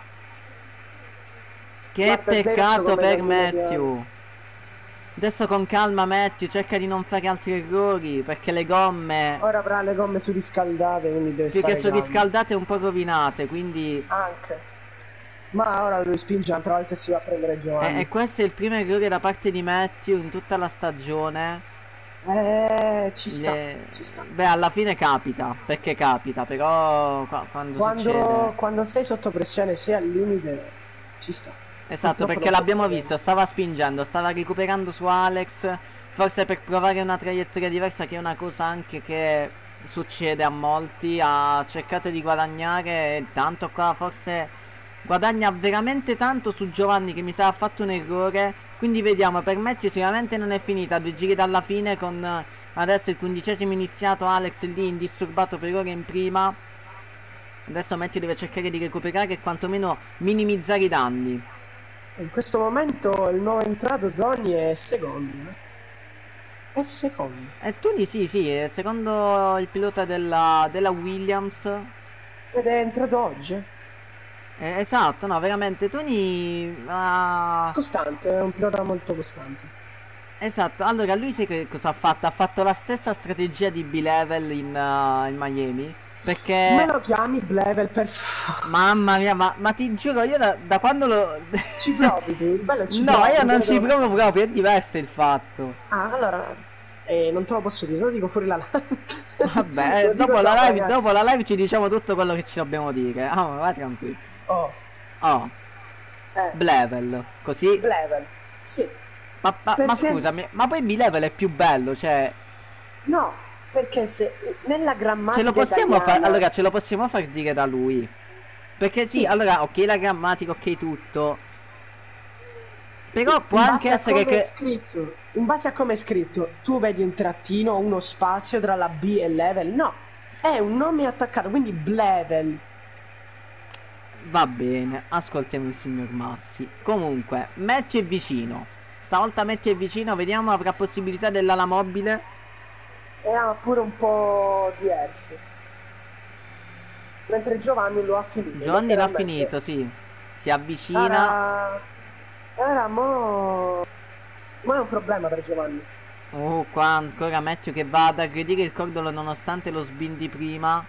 Che Guarda Zeus peccato come per cammina piano. Matthew. Adesso con calma Matthew, cerca di non fare altri errori, perché le gomme, Ora avrà le gomme surriscaldate, quindi deve più che stare calmo. surriscaldate, un po' rovinate, quindi... Anche. Ma ora lui spinge un'altra volta e si va a prendere E, Giovanni. e questo è il primo errore da parte di Matthew in tutta la stagione. Eh, ci sta, Le- ci sta. Beh, alla fine capita, perché capita, però qua- quando Quando, succede... quando sei sotto pressione, sei al limite, ci sta. Esatto, Purtroppo perché non puoi l'abbiamo fare visto, niente. stava spingendo, stava recuperando su Alex, forse per provare una traiettoria diversa, che è una cosa anche che succede a molti, ha cercato di guadagnare, e tanto qua forse guadagna veramente tanto su Giovanni che mi sa ha fatto un errore, quindi vediamo, per Matthew sicuramente non è finita, due giri dalla fine con eh, adesso il quindicesimo iniziato, Alex lì indisturbato per ora in prima, adesso Matthew deve cercare di recuperare e quantomeno minimizzare i danni. In questo momento il nuovo entrato Tony è secondo. eh. È secondo. E Tony sì, sì, è secondo il pilota della, della Williams. Ed è entrato oggi. eh. Eh, esatto, no, veramente Tony ha... Costante, è un pilota molto costante. Esatto, allora lui sai che cosa ha fatto? Ha fatto la stessa strategia di B-Level in, uh, in Miami. Me Perché, lo chiami Blevel per favore. mamma mia, ma, ma ti giuro, io da, da quando lo... Ci provi tu, il bello è ci No, io provi, non dove ci devo provo stare? proprio, è diverso il fatto. Ah, allora, eh, non te lo posso dire, lo dico fuori la live. Vabbè, Lo eh, dico dopo dopo, la live, dopo ragazzi. la live ci diciamo tutto quello che ci dobbiamo dire. Ah, ma vai tranquillo. Oh, Oh. Eh, B-level, così. level. Sì, Ma, ma, ma perché scusami, ma poi B-level è più bello, cioè. no, perché se nella Ce lo grammatica possiamo fare. italiana, Allora, ce lo possiamo far dire da lui. Perché sì, sì, allora, ok la grammatica, ok tutto. sì, Però può in anche base a essere come è che. scritto, in base a come è scritto, tu vedi un trattino, uno spazio tra la B e level. No, è un nome attaccato, quindi blevel. Va bene, ascoltiamo il signor Massi. Comunque, Matthew è vicino. Stavolta Matthew è vicino, vediamo, avrà possibilità dell'ala mobile. E ha pure un po' diversi. Mentre Giovanni lo ha finito, Giovanni l'ha letteralmente. finito, sì. Si avvicina. Era... Era mo... Mo è un problema per Giovanni. Oh, qua ancora Matthew che va ad aggredire il cordolo nonostante lo sbin di prima.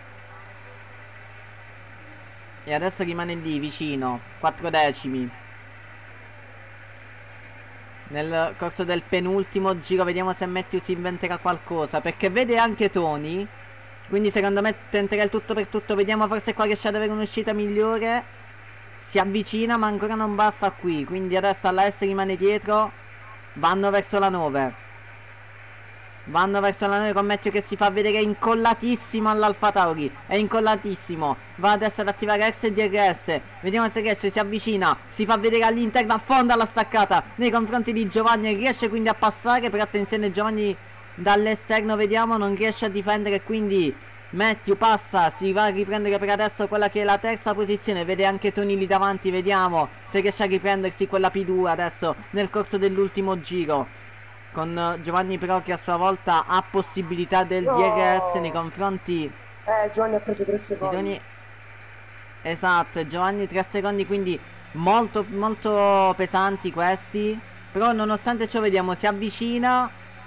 E adesso rimane lì, vicino. quattro decimi. Nel corso del penultimo giro vediamo se Matthew si inventerà qualcosa. Perché vede anche Tony. Quindi secondo me tenterà il tutto per tutto. Vediamo forse qua riesce ad avere un'uscita migliore. Si avvicina ma ancora non basta qui. Quindi adesso alla S rimane dietro. Vanno verso la nove. Vanno verso la nave con Matthew che si fa vedere incollatissimo all'Alfa Tauri. È incollatissimo. Va adesso ad attivare X e D R S. Vediamo se riesce, si avvicina. Si fa vedere all'interno, affonda la staccata nei confronti di Giovanni. Riesce quindi a passare. Per attenzione Giovanni dall'esterno, vediamo, non riesce a difendere. Quindi Matthew passa. Si va a riprendere per adesso quella che è la terza posizione. Vede anche Tony lì davanti. Vediamo se riesce a riprendersi quella P due adesso nel corso dell'ultimo giro. Con Giovanni però che a sua volta ha possibilità del D R S nei No! confronti Eh, Giovanni ha preso tre di secondi. Tony. Esatto, Giovanni tre secondi, quindi molto molto pesanti questi. Però nonostante ciò vediamo si avvicina.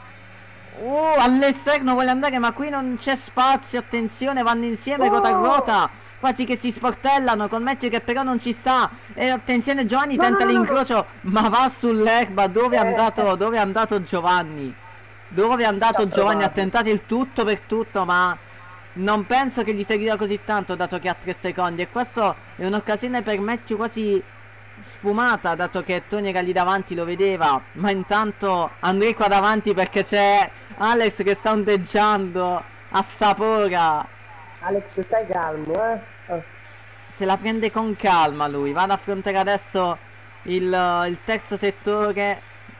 Oh, all'esterno vuole andare ma qui non c'è spazio, attenzione, vanno insieme ruota a Oh! ruota. Quasi che si sportellano con Matthew che però non ci sta. E attenzione Giovanni No, no, tenta no, no, no. l'incrocio ma va sull'erba. Dove è Eh, andato, dove è andato Giovanni? Dove è ci ha andato Giovanni? Ha provato. tentato il tutto per tutto ma non penso che gli seguirà così tanto dato che ha tre secondi. E questo è un'occasione per Matthew quasi sfumata dato che Tony era lì davanti, lo vedeva. Ma intanto andrei qua davanti perché c'è Alex che sta ondeggiando, assapora. Alex, stai calmo, eh? Eh, Se la prende con calma lui. Va ad affrontare adesso il, il terzo settore.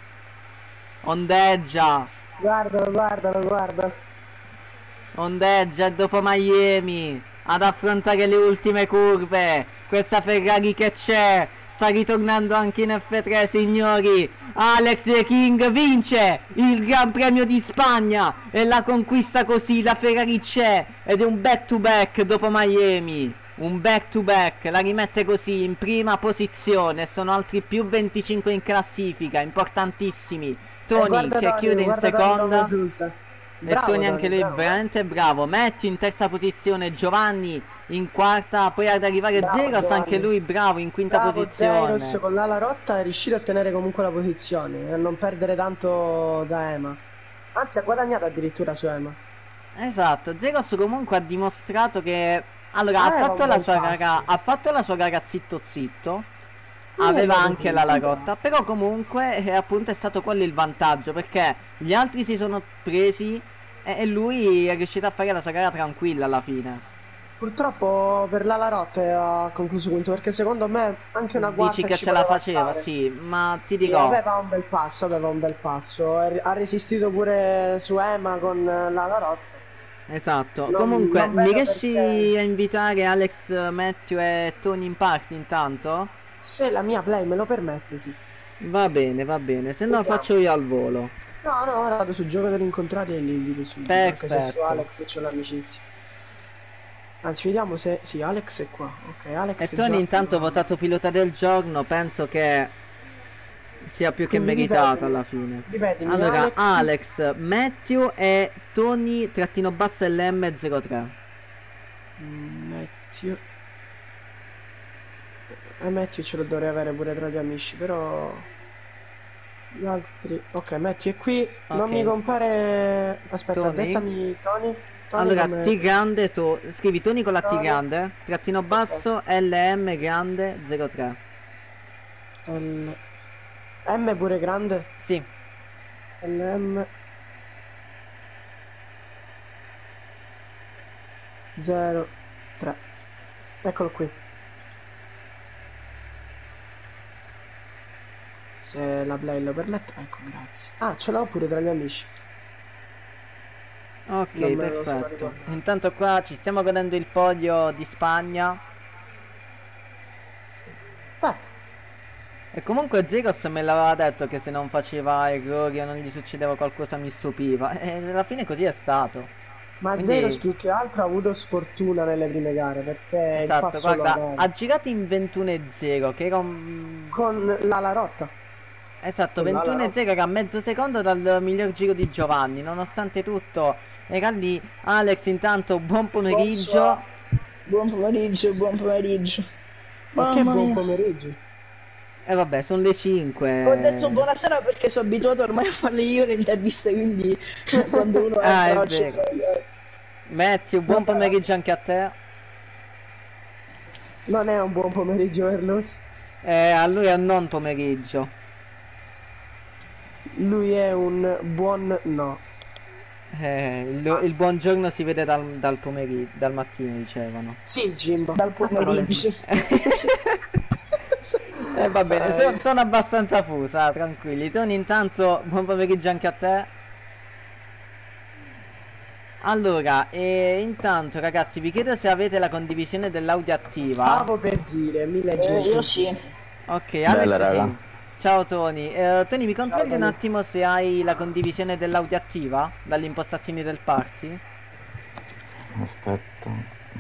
Ondeggia. Guardalo, guardalo, guardalo. Ondeggia e dopo Miami ad affrontare le ultime curve. Questa Ferrari che c'è sta ritornando anche in F tre, signori. Alex The King vince il Gran Premio di Spagna e la conquista così. La Ferrari c'è ed è un back to back dopo Miami. Un back to back, la rimette così in prima posizione. Sono altri più venticinque in classifica, importantissimi. E Tony guarda che Tony, chiude in guarda Tony come seconda. esulta. E Bravo Tony anche Tony, lui bravo, eh? veramente bravo. Matthew in terza posizione, Giovanni in quarta, poi ad arrivare Bravo Zeros anche Giovanni. lui bravo in quinta Bravo Zeros posizione. con l'ala rotta è riuscito a tenere comunque la posizione e a non perdere tanto da Ema. Anzi, ha guadagnato addirittura su Ema. Esatto, Zeros comunque ha dimostrato che allora ha Aveva fatto un la bel sua gara, passo. ha fatto la sua gara zitto zitto. Sì, è Aveva arrivato anche la quinto, bravo. lagotta, però comunque eh, appunto è stato quello il vantaggio perché gli altri si sono presi e, e lui è riuscito a fare la sua gara tranquilla alla fine. Purtroppo per l'ala rotta ha concluso quinto perché secondo me anche una Dici quarta che ci ce la poteva faceva, stare. sì, ma ti Sì, dirò. aveva un bel passo, aveva un bel passo. Ha ha resistito pure su Ema con l'ala rotta. Esatto, Non, comunque non mi vedo riesci perché. a invitare Alex, Matthew e Tony in party intanto? Se la mia play me lo permette, sì. Va bene, va bene, se no Vediamo. faccio io al volo. No, no, ora vado su giocatori incontrati e li invito subito, anche se su Perfetto. Alex c'ho l'amicizia. Anzi, vediamo se. Sì, Alex è qua. Ok, E Alex Tony già. intanto votato pilota del giorno, penso che sia più che Quindi meritato ripetimi. alla fine. Ripetimi, Allora, Alex. Alex, Matthew e Tony trattino basso L M zero tre. Mm, Matthew. E Matthew ce lo dovrei avere pure tra gli amici, però. Gli altri. Ok, Matthew è qui. Non mi Ok, compare. Aspetta, Tony. dettami Tony. Tony Allora, come. T grande, to... scrivi Tony con la T Tony. grande, trattino Ok. basso L M grande zero tre. L... M pure grande? Sì. L M zero tre. Eccolo qui. Se la play lo permette, ecco, grazie. Ah, ce l'ho pure tra gli amici. Ok, Non me lo sono perfetto. ricordato. Intanto qua ci stiamo godendo il podio di Spagna. Beh, E comunque Zegos me l'aveva detto che se non faceva errori o non gli succedeva qualcosa mi stupiva. E alla fine così è stato. ma Zeros Quindi, più che altro ha avuto sfortuna nelle prime gare perché il esatto, passo lo guarda, aveva ha girato in ventuno e zero, che era un... con l'ala rotta. Esatto, Con l'ala ventuno e rotta. zero era mezzo secondo dal miglior giro di Giovanni. Nonostante tutto, era lì. Alex, intanto, buon Bonsoir. pomeriggio. Buon pomeriggio, buon pomeriggio. E che Mamma buon mia. pomeriggio. E vabbè, sono le Ho detto cinque. buonasera perché sono abituato ormai a farle io le interviste, quindi quando uno Ah, entra è c'è vero. Matthew, buon Vabbè. pomeriggio anche a te. Non è un buon pomeriggio per lui. Eh, a lui è un non pomeriggio. Lui è un buon no. Eh, il, il Basta. buongiorno si vede dal, dal pomeriggio, dal mattino, dicevano. Sì, Jimbo. dal A parole tue. pomeriggio. Eh, va bene, Eh, so- sono abbastanza fusa, tranquilli. Tony, intanto, buon pomeriggio anche a te. Allora, e intanto ragazzi, vi chiedo se avete la condivisione dell'audio attiva. Stavo per dire, mi leggi Eh, il io tuo. sì. Ok, Bella, Alex raga. sì. Ciao Tony. Eh, Tony, mi controlli un Tony. attimo se hai la condivisione dell'audio attiva dalle impostazioni del party? Aspetta.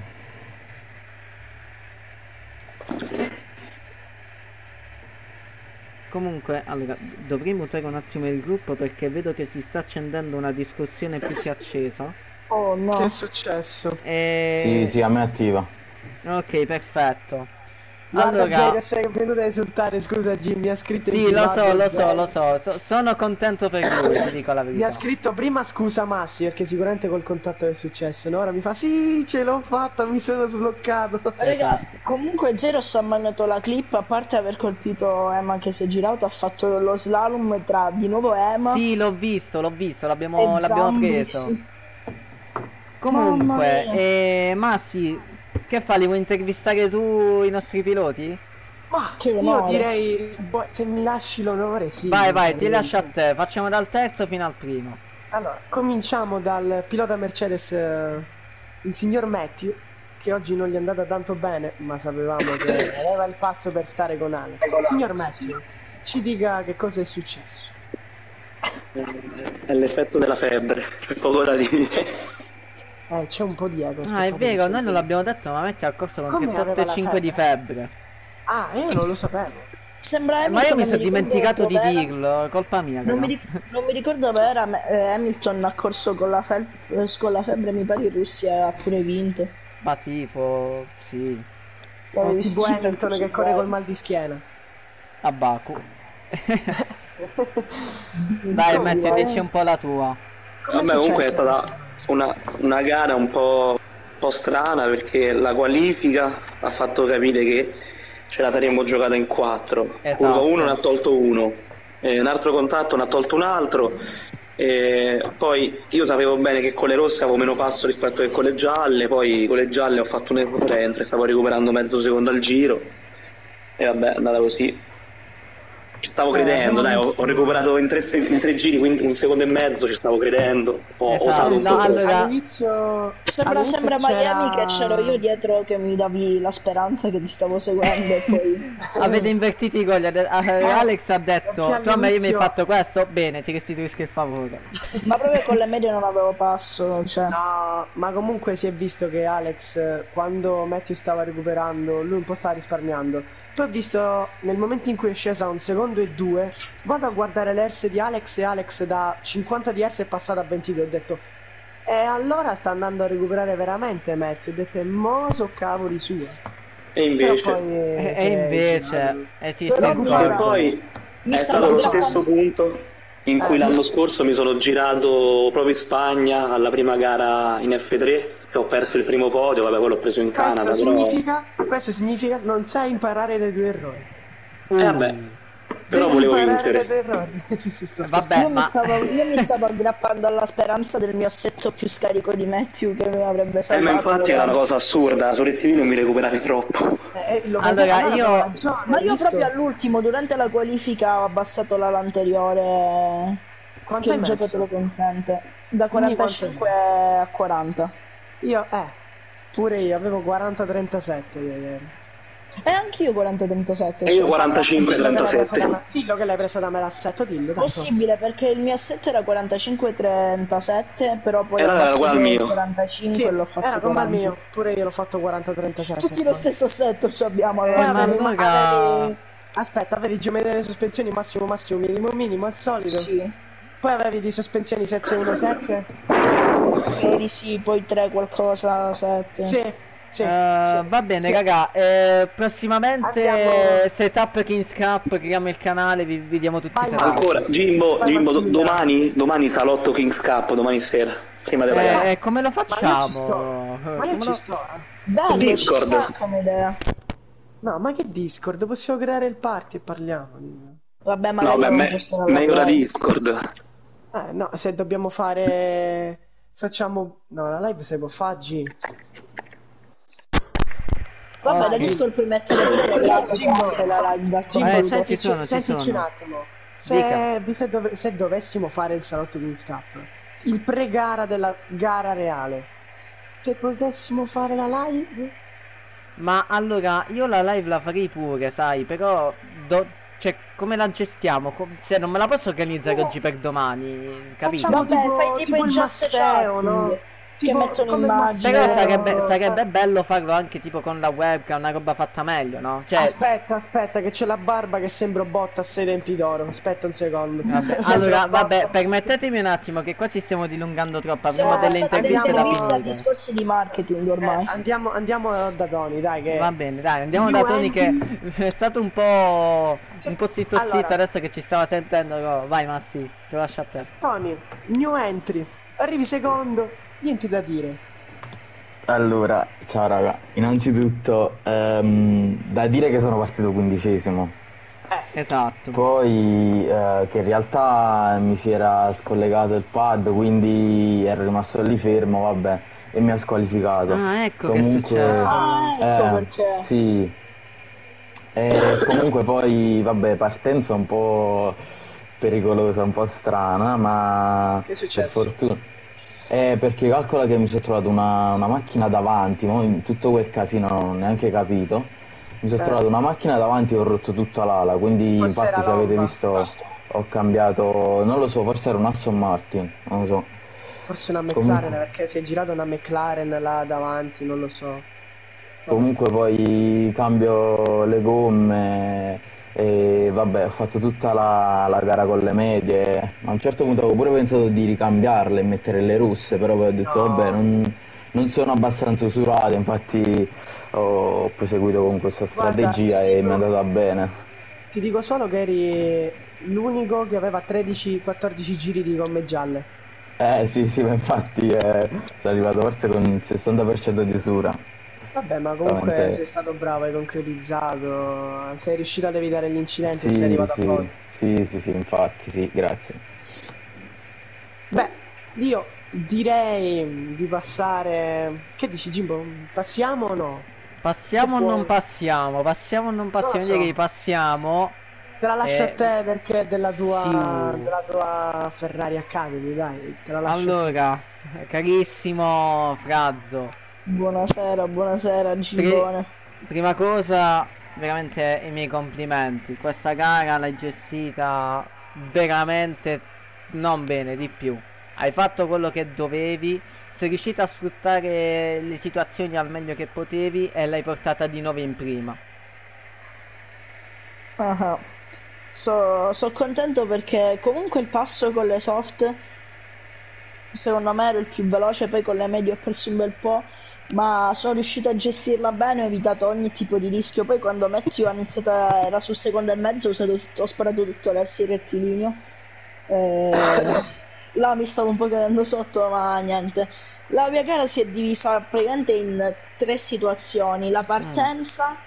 Comunque, allora, dovrei mutare un attimo il gruppo perché vedo che si sta accendendo una discussione più che accesa. Oh Che no. è successo? E... Sì, sì, a me attiva. Ok, perfetto. Guarda, Allora, Zero, sei venuto a esultare, scusa Jim, mi ha scritto in sì, lo so, privato lo so, lo Zeus. so, so- sono contento per lui, ti dico la Mi ha verità. scritto prima scusa Massi, perché sicuramente col contatto è successo, no? Ora mi fa sì, ce l'ho fatta, mi sono sbloccato. Raga, Esatto. comunque Zeros ha mandato la clip, a parte aver colpito Emma che si è girato, ha fatto lo slalom tra di nuovo Emma Sì, l'ho visto, l'ho visto, e l'abbiamo l'abbiamo Zambrix. preso. Mamma Comunque, mia. eh, Massi, che fa? Li vuoi intervistare tu i nostri piloti? Ma Che io onore. direi, se vuoi- se mi lasci l'onore, sì. Vai, vai, ti veramente. lascio a te. Facciamo dal terzo fino al primo. Allora, cominciamo dal pilota Mercedes, eh, il signor Matthew, che oggi non gli è andata tanto bene, ma sapevamo che aveva il passo per stare con Alex. Signor Matthew, ci dica che cosa è successo. È l'effetto della febbre, c'è poco da dire. Eh, c'è un po' di eco. Ah, è aspettate che vero, c'è noi un non po' l'abbiamo detto, ma Metti ha corso con Come aveva trentotto la e cinque di febbre. Ah, io non lo sapevo. Sembra Eh, ma io Hamilton, mi non sono ricordo dimenticato di dov'era. dirlo, colpa mia, Non mi, raga. ric- non mi ricordo dove era ma- eh, Hamilton ha corso con la, fel- eh, con la febbre, mi pare in Russia ha pure vinto. Ma tipo, sì, L'avevo È visto tipo sempre Hamilton su che corre Sky. col mal di schiena. a Baku. Dai, Come Metti, vai? dici un po' la tua. Com'è Vabbè, comunque è successo stata una, una gara un po', un po' strana perché la qualifica ha fatto capire che ce la saremmo giocata in quattro. Esatto. Curva uno ne ha tolto uno, eh, un altro contatto ne ha tolto un altro. E poi io sapevo bene che con le rosse avevo meno passo rispetto che con le gialle, poi con le gialle ho fatto un errore mentre stavo recuperando mezzo secondo al giro e vabbè è andata così. Ci stavo Eh, credendo, abbiamo dai, ho, visto- ho recuperato in tre, se- in tre giri, quindi un secondo e mezzo ci stavo credendo, ho Esatto, osato un no, po'. allora- All'inizio Sembra, all'inizio sembra c'era- Miami che c'ero io dietro che mi davi la speranza che ti stavo seguendo e poi... Avete invertito i gol. Ade- eh, Alex ha detto, perché tu a me mi hai all'inizio- fatto questo, bene, ti restituisco il favore. Ma proprio con le medie non avevo passo, cioè... No, ma comunque si è visto che Alex, eh, quando Matthew stava recuperando, lui un po' stava risparmiando. Poi ho visto, nel momento in cui è scesa a un secondo e due, vado a guardare le herse di Alex e Alex da cinquanta di herse è passata a ventidue. Ho detto, e allora sta andando a recuperare veramente Matthew. Ho detto, e mo so cavoli sua. E Però invece, poi eh, E, si e è invece girato. esiste Però il mi e sembra- gol. poi Mi è stava stato lo guardando- stesso punto in cui Eh, l'anno mi- scorso mi sono girato proprio in Spagna alla prima gara in F tre, che ho perso il primo podio, vabbè poi l'ho preso in Questo Canada, però... significa, questo significa non sai imparare dai tuoi errori. Eh vabbè, però Devi volevo imparare dai vincere. tuoi errori. Vabbè, io, mi ma stavo, io mi stavo aggrappando alla speranza del mio assetto più scarico di Matthew che mi avrebbe Eh, ma salvato. infatti era una cosa assurda, su Rettivino non mi recuperavi troppo. Eh, lo Allora, vedevo, allora io- avevo ragione, Ma hai io visto? proprio all'ultimo, durante la qualifica, ho abbassato l'ala anteriore Quanto che hai il gioco te messo? lo consente. Da Dimmi quarantacinque a quaranta. Io, eh, pure io avevo quaranta trentasette io ieri. E anch'io quaranta trentasette. E io quarantacinque Dillo che l'hai presa da me, trentasette. dillo che l'hai presa da me l'assetto, dillo, dai, forza. Possibile, perché il mio assetto era quarantacinque trentasette, però poi E ho allora era abbassato uguale al il mio. quarantacinque Sì, e l'ho fatto era come al quaranta. mio, pure io l'ho fatto quaranta trentasette. Tutti lo stesso assetto ci abbiamo Poi Eh, allora. ma avevi, allora- avevi- aspetta, avevi geometria delle sospensioni massimo massimo minimo minimo al solito. Sì, Poi avevi di sospensioni sette uno sette. credo di sì, poi tre qualcosa, sette. Sì, sì, Eh, sì, va bene, sì. raga. eh, prossimamente Andiamo- setup Kings Cup, creiamo il canale, vi vediamo tutti i Vai, setup. Massi. Ancora, Jimbo, Vai, Jimbo, do- Massimiliano. domani, domani salotto Kings Cup, domani sera, prima della gara. Eh, eh, come lo Ma io facciamo? ci sto, ma Come io ci lo- sto. eh. Bello, ci Discord. sta come idea. No, ma che Discord? Possiamo creare il party e parliamo. Vabbè, No, magari beh, non me- posterò la meglio la live. Discord. Eh, no, se dobbiamo fare... Facciamo... No, la live se può fare G. Vabbè, Ok. da Discord puoi mettere pure le live, Jimbo, fare la live da Jimbo, Eh, computer. senti- sentici, ci sono, ci sentici sono. un attimo. Dica. Se, visto che dov- se dovessimo fare il salotto Kings Cup, il pre-gara della gara reale, se potessimo fare la live... Ma allora, io la live la farei pure, sai, però do- cioè, come la gestiamo? Co- cioè, non me la posso organizzare No. oggi per domani, capito? Facciamo Vabbè, tipo, fai tipo tipo i il just Masseo, chatting, no? che Tipo mettono come il immagini. Però Masseo, sarebbe, cioè- sarebbe bello farlo anche tipo con la webcam, una roba fatta meglio, no? Cioè, Aspetta, aspetta, che c'è la barba che sembra botta a sei tempi d'oro. Aspetta un secondo. vabbè. Sembra Allora, botta vabbè, a sei- permettetemi un attimo che qua ci stiamo dilungando troppo. Cioè, Avremo delle sono delle interviste da interviste a finire. discorsi di marketing Eh, ormai. andiamo, andiamo da Tony, dai, che... Va bene, dai, andiamo New da Tony che entry. è stato un po', un po' zitto Allora. zitto adesso che ci stava sentendo. oh, Vai, Massi, te lo lascio a te. Tony, new entry. Arrivi secondo, niente da dire. Allora, ciao raga, innanzitutto ehm, da dire che sono partito quindicesimo, Eh, Esatto. poi eh, che in realtà mi si era scollegato il pad, quindi ero rimasto lì fermo, vabbè, e mi ha squalificato. Ah, ecco Comunque, che è successo. Ah, ecco eh, perché. sì. E comunque poi, vabbè, partenza un po' pericolosa, un po' strana, ma Che è per successo? fortuna... Eh, perché calcola che mi sono trovato una, una macchina davanti, mo in tutto quel casino non ho neanche capito. Mi sono Eh. trovato una macchina davanti e ho rotto tutta l'ala, quindi Forse infatti era se avete l'Honda. visto ho cambiato, non lo so, forse era un Aston Martin, non lo so. Forse una McLaren, Comunque- perché si è girata una McLaren là davanti, non lo so. Comunque poi cambio le gomme e vabbè, ho fatto tutta la, la gara con le medie. A un certo punto avevo pure pensato di ricambiarle e mettere le russe, però poi ho detto No. vabbè, non, non sono abbastanza usurate, infatti ho proseguito con questa Guarda, strategia ti e dico- mi è andata bene. Ti dico solo che eri l'unico che aveva tredici quattordici giri di gomme gialle. Eh sì, sì, ma infatti eh, sono arrivato forse con il sessanta per cento di usura. Vabbè, ma comunque Veramente. sei stato bravo, hai concretizzato, sei riuscito ad evitare gli incidenti e Sì, sei arrivato sì, a posto. sì, sì, sì, infatti, sì, grazie. Beh, io direi di passare... Che dici, Jimbo? Passiamo o no? Passiamo o Che non puoi- passiamo? Passiamo o non passiamo? Non lo Io direi so. passiamo. Te la lascio Eh, a te perché è della tua, sì. della tua Ferrari Academy, dai, te la lascio a te. Allora, carissimo Frazzo, Buonasera, buonasera, Gimbone. prima cosa, veramente i miei complimenti. Questa gara l'hai gestita veramente non bene, di più. Hai fatto quello che dovevi, sei riuscito a sfruttare le situazioni al meglio che potevi e l'hai portata di nuovo in prima. Ah, so, so contento perché comunque il passo con le soft secondo me ero il più veloce, poi con le medie ho perso un bel po', ma sono riuscito a gestirla bene, ho evitato ogni tipo di rischio. Poi quando Matthew ha iniziato a- era sul secondo e mezzo, ho, usato tutto- ho sparato tutto verso il rettilineo. Eh, là mi stavo un po' cadendo sotto, ma niente. La mia gara si è divisa praticamente in tre situazioni: la partenza,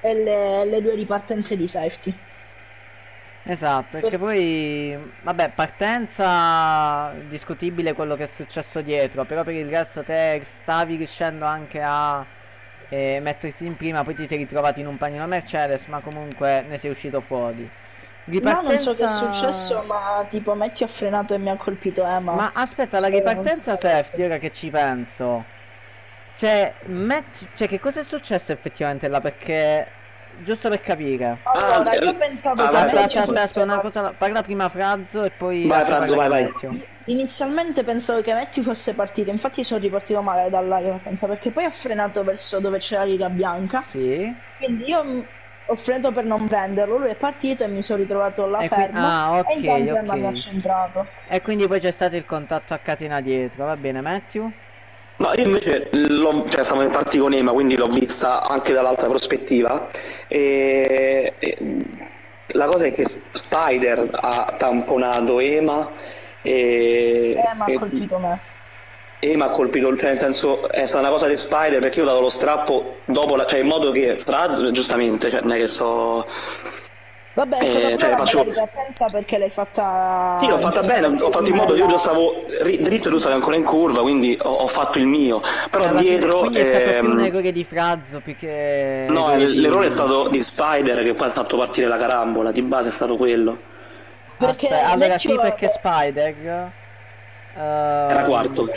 e le, le due ripartenze di safety. Esatto, perché poi, vabbè, partenza discutibile quello che è successo dietro, però per il resto te stavi riuscendo anche a eh, metterti in prima, poi ti sei ritrovato in un panino Mercedes, ma comunque ne sei uscito fuori. No, non so che è Ripartenza... successo, ma tipo Matthew ha frenato e mi ha colpito Emma. Ma aspetta, la Spero non ripartenza si sia safety, ora che ci penso, cioè, Matt- cioè che cosa è successo effettivamente là, perché... Giusto per capire. Allora, Ah, io eh, pensavo ah, che vai, Aspetta, Matthew aspetta, fosse una cosa, parla prima Frazzo e poi Vai, lascio Franzo, parlare vai, vai. Matteo. Inizialmente pensavo che Matthew fosse partito, infatti sono ripartito male dalla ripartenza perché poi ha frenato verso dove c'era l'ira bianca, Sì. quindi io mh, ho frenato per non prenderlo, lui è partito e mi sono ritrovato là E qui- fermo ah, ok, e intanto Emma ok. mi ha centrato. E quindi poi c'è stato il contatto a catena dietro, va bene Matthew? No, io invece l'ho, cioè, stavo in parti con Ema, quindi l'ho vista anche dall'altra prospettiva. E, e, la cosa è che Spider ha tamponato Ema e, Emma ha e colpito me. Ema ha colpito, cioè, nel senso è stata una cosa di Spider perché io ho dato lo strappo dopo, la, cioè in modo che Fraz, giustamente, cioè, non è che so... Vabbè, è stata Eh, pure cioè, una facevo- bella ripartenza perché l'hai fatta... Sì, l'ho fatta bene, ho fatto in modo che io già stavo ri- dritto e tu stavi ancora in curva, quindi ho, ho fatto il mio. Però Alla fine- dietro... quindi è stato più un ehm, errore di Frazzo più che... No, errore l- di- l'errore è stato di Spider che poi ha fatto partire la carambola, di base è stato quello. Perché Aspetta, allora Matthew- sì, perché Spider... Era ehm, quarto.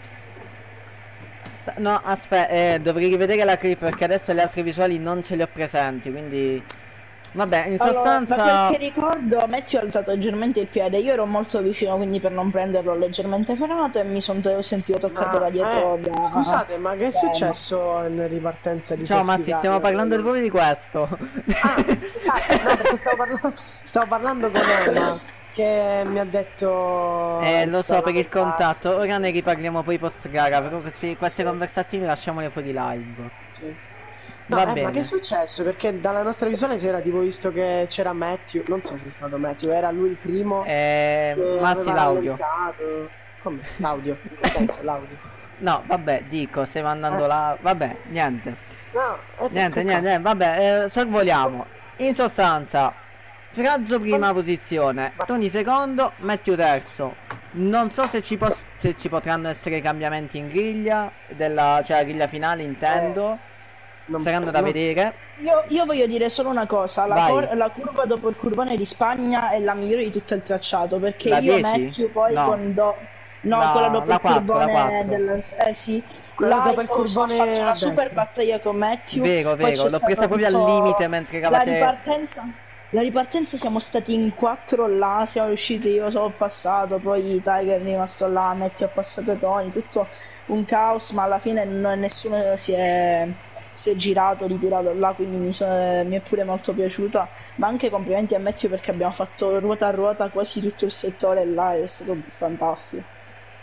sta- No, aspetta, eh, dovrei rivedere la clip perché adesso le altre visuali non ce le ho presenti, quindi... Vabbè, in Allora, sostanza... da quel che ricordo, Matthew ha alzato leggermente il piede, io ero molto vicino, quindi per non prenderlo ho leggermente frenato e mi sono sentito toccato Ma, da dietro. eh, da- scusate, ma che è da Emma. successo in ripartenza di Ciao safety Massi, car? stiamo parlando proprio di questo. Ah, esatto, no, perché stavo parlando, stavo parlando con Emma che mi ha detto... Eh, lo so per il Cazzo. contatto, ora ne riparliamo poi post gara, però questi- queste Sì. conversazioni lasciamole fuori live. Sì. No, Va eh, ma bene. che è successo? Perché dalla nostra visuale si era tipo visto che c'era Matthew, non so se è stato Matthew, era lui il primo Eh, che Massi aveva l'audio. rallentato. Come? L'audio? In che senso l'audio? No, vabbè, dico, stai mandando Eh. là. Vabbè, niente. No, è Niente, che niente, niente, vabbè, eh, sorvoliamo. In sostanza, Frazzo prima posizione, Tony secondo, Matthew terzo. Non so se ci, pos- se ci potranno essere cambiamenti in griglia, della, cioè la griglia finale intendo. non- Saranno da non- vedere. Io, io voglio dire solo una cosa, la, Vai. cor- la curva dopo il curvone di Spagna è la migliore di tutto il tracciato, perché La io dieci? Matthew poi No. con do... No, La- quella dopo la il quattro, la curvone quattro. del... Eh sì, Quella là dopo il io ho curvone fatto a una super destra. battaglia con Matthew. Vero, poi vero, c'è l'ho stato presa proprio al tutto- limite mentre eravate- La ripartenza... La ripartenza siamo stati in quattro là, siamo riusciti, io sono passato, poi Tiger è rimasto là, Matthew ha passato Tony, tutto un caos, ma alla fine non- nessuno si è, si è girato, ritirato là, quindi mi, so- mi è pure molto piaciuta, ma anche complimenti a Matthew perché abbiamo fatto ruota a ruota quasi tutto il settore là, è stato fantastico.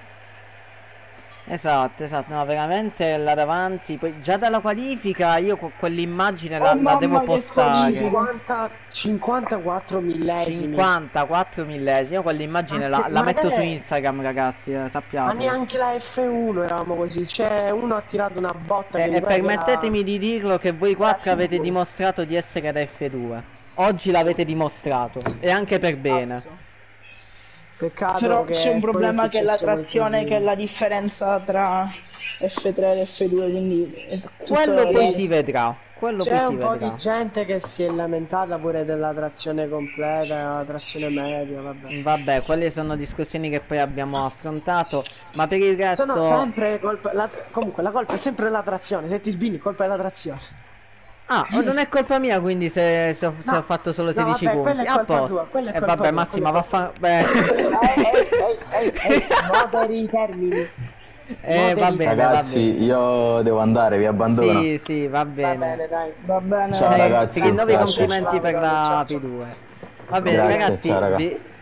Esatto, esatto, no, veramente là davanti, poi già dalla qualifica io que- quell'immagine Oh, la, la mamma, devo che postare. qualifica. cinquanta, cinquantaquattro millesimi. cinquantaquattro millesimi, io quell'immagine la, Anche- la metto magari- su Instagram ragazzi, eh, Ma sappiate. neanche la F uno eravamo così. C'è uno ha tirato una botta E, che mi e pare che permettetemi di dirlo che voi quattro Ah, avete sicuro. dimostrato di essere da F due. Oggi l'avete dimostrato, e anche per bene. Cazzo. Peccato Però che c'è un poi problema è che è la successo trazione, così. che è la differenza tra F tre e F due, quindi è tutto Quello poi reale. si vedrà, quello C'è poi si un po' vedrà. di gente che si è lamentata pure della trazione completa, la trazione media, vabbè. Vabbè, quelle sono discussioni che poi abbiamo affrontato, ma per il resto... Sono sempre colpa, la- comunque la colpa è sempre della trazione, se ti sbini colpa della trazione. Ah, oh, non è colpa mia quindi se, se ho, se No, ho fatto solo no, sedici vabbè, punti. quella è A colpa posto. tua, quella è E colpa vabbè, tua, Massima, quella è vaffa... Ehi, Beh... ehi, ehi, ehi, moderi i termini. Eh, va Moderi- bene, va Ragazzi, bene. io devo andare, vi abbandono. Sì, sì, va Va bene. bene, dai. Va bene. Ciao, Eh, ragazzi, ti rinnovo i grazie. complimenti per la Ciao, P ciao. due. Va bene, Grazie, ragazzi, ciao, raga. vi,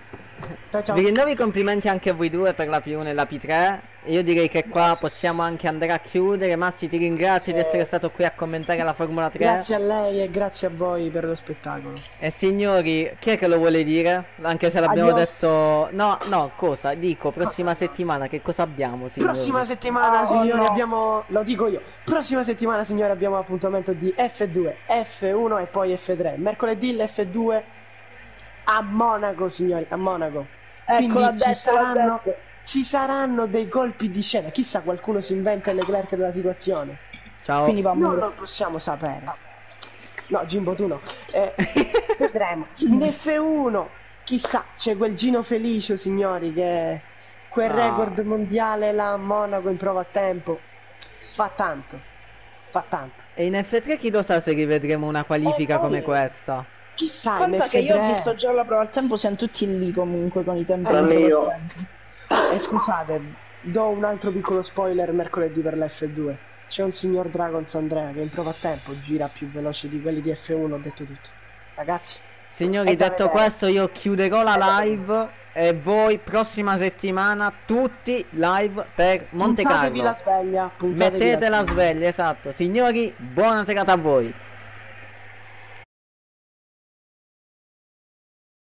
Ciao ciao. Vi rinnovo i complimenti anche a voi due per la P uno e la P tre. Io direi che qua possiamo anche andare a chiudere. Massi, ti ringrazio di essere stato qui a commentare la Formula tre. Grazie a lei e grazie a voi per lo spettacolo. E signori, chi è che lo vuole dire? Anche se l'abbiamo Adios. detto... No, no, cosa? Dico, prossima settimana che cosa abbiamo, signori? Prossima settimana, Ah, signori, no. abbiamo... Lo dico io. Prossima settimana, signori, abbiamo appuntamento di F due, F uno e poi F tre. Mercoledì l'F due a Monaco, signori, a Monaco. Ecco, Quindi l'ha ci detto, l'ha saranno, detto. ci saranno dei colpi di scena. Chissà, qualcuno si inventa il Leclerc della situazione. Ciao. Quindi va Non male. lo possiamo sapere. No, Jimbo, tu no. Eh, vedremo. In F uno, chissà, c'è quel Gino Felicio, signori, che quel Ah. record mondiale là a Monaco in prova a tempo. Fa tanto. Fa tanto. E in F tre chi lo sa se rivedremo una qualifica E poi- come questa? Chissà, in Conta che io ho F tre... visto già la prova al tempo, siamo tutti lì comunque con i tempi Tranne di io. prova al tempo. Eh, scusate, do un altro piccolo spoiler mercoledì per l'F due. C'è un signor Dragons Andrea che in prova a tempo gira più veloce di quelli di F uno, ho detto tutto. Ragazzi, Signori, è da detto vedere. questo, io chiuderò la live e voi prossima settimana tutti live per Monte puntatevi Carlo. la sveglia, puntatevi Mettete la sveglia. sveglia, esatto. Signori, buona serata a voi.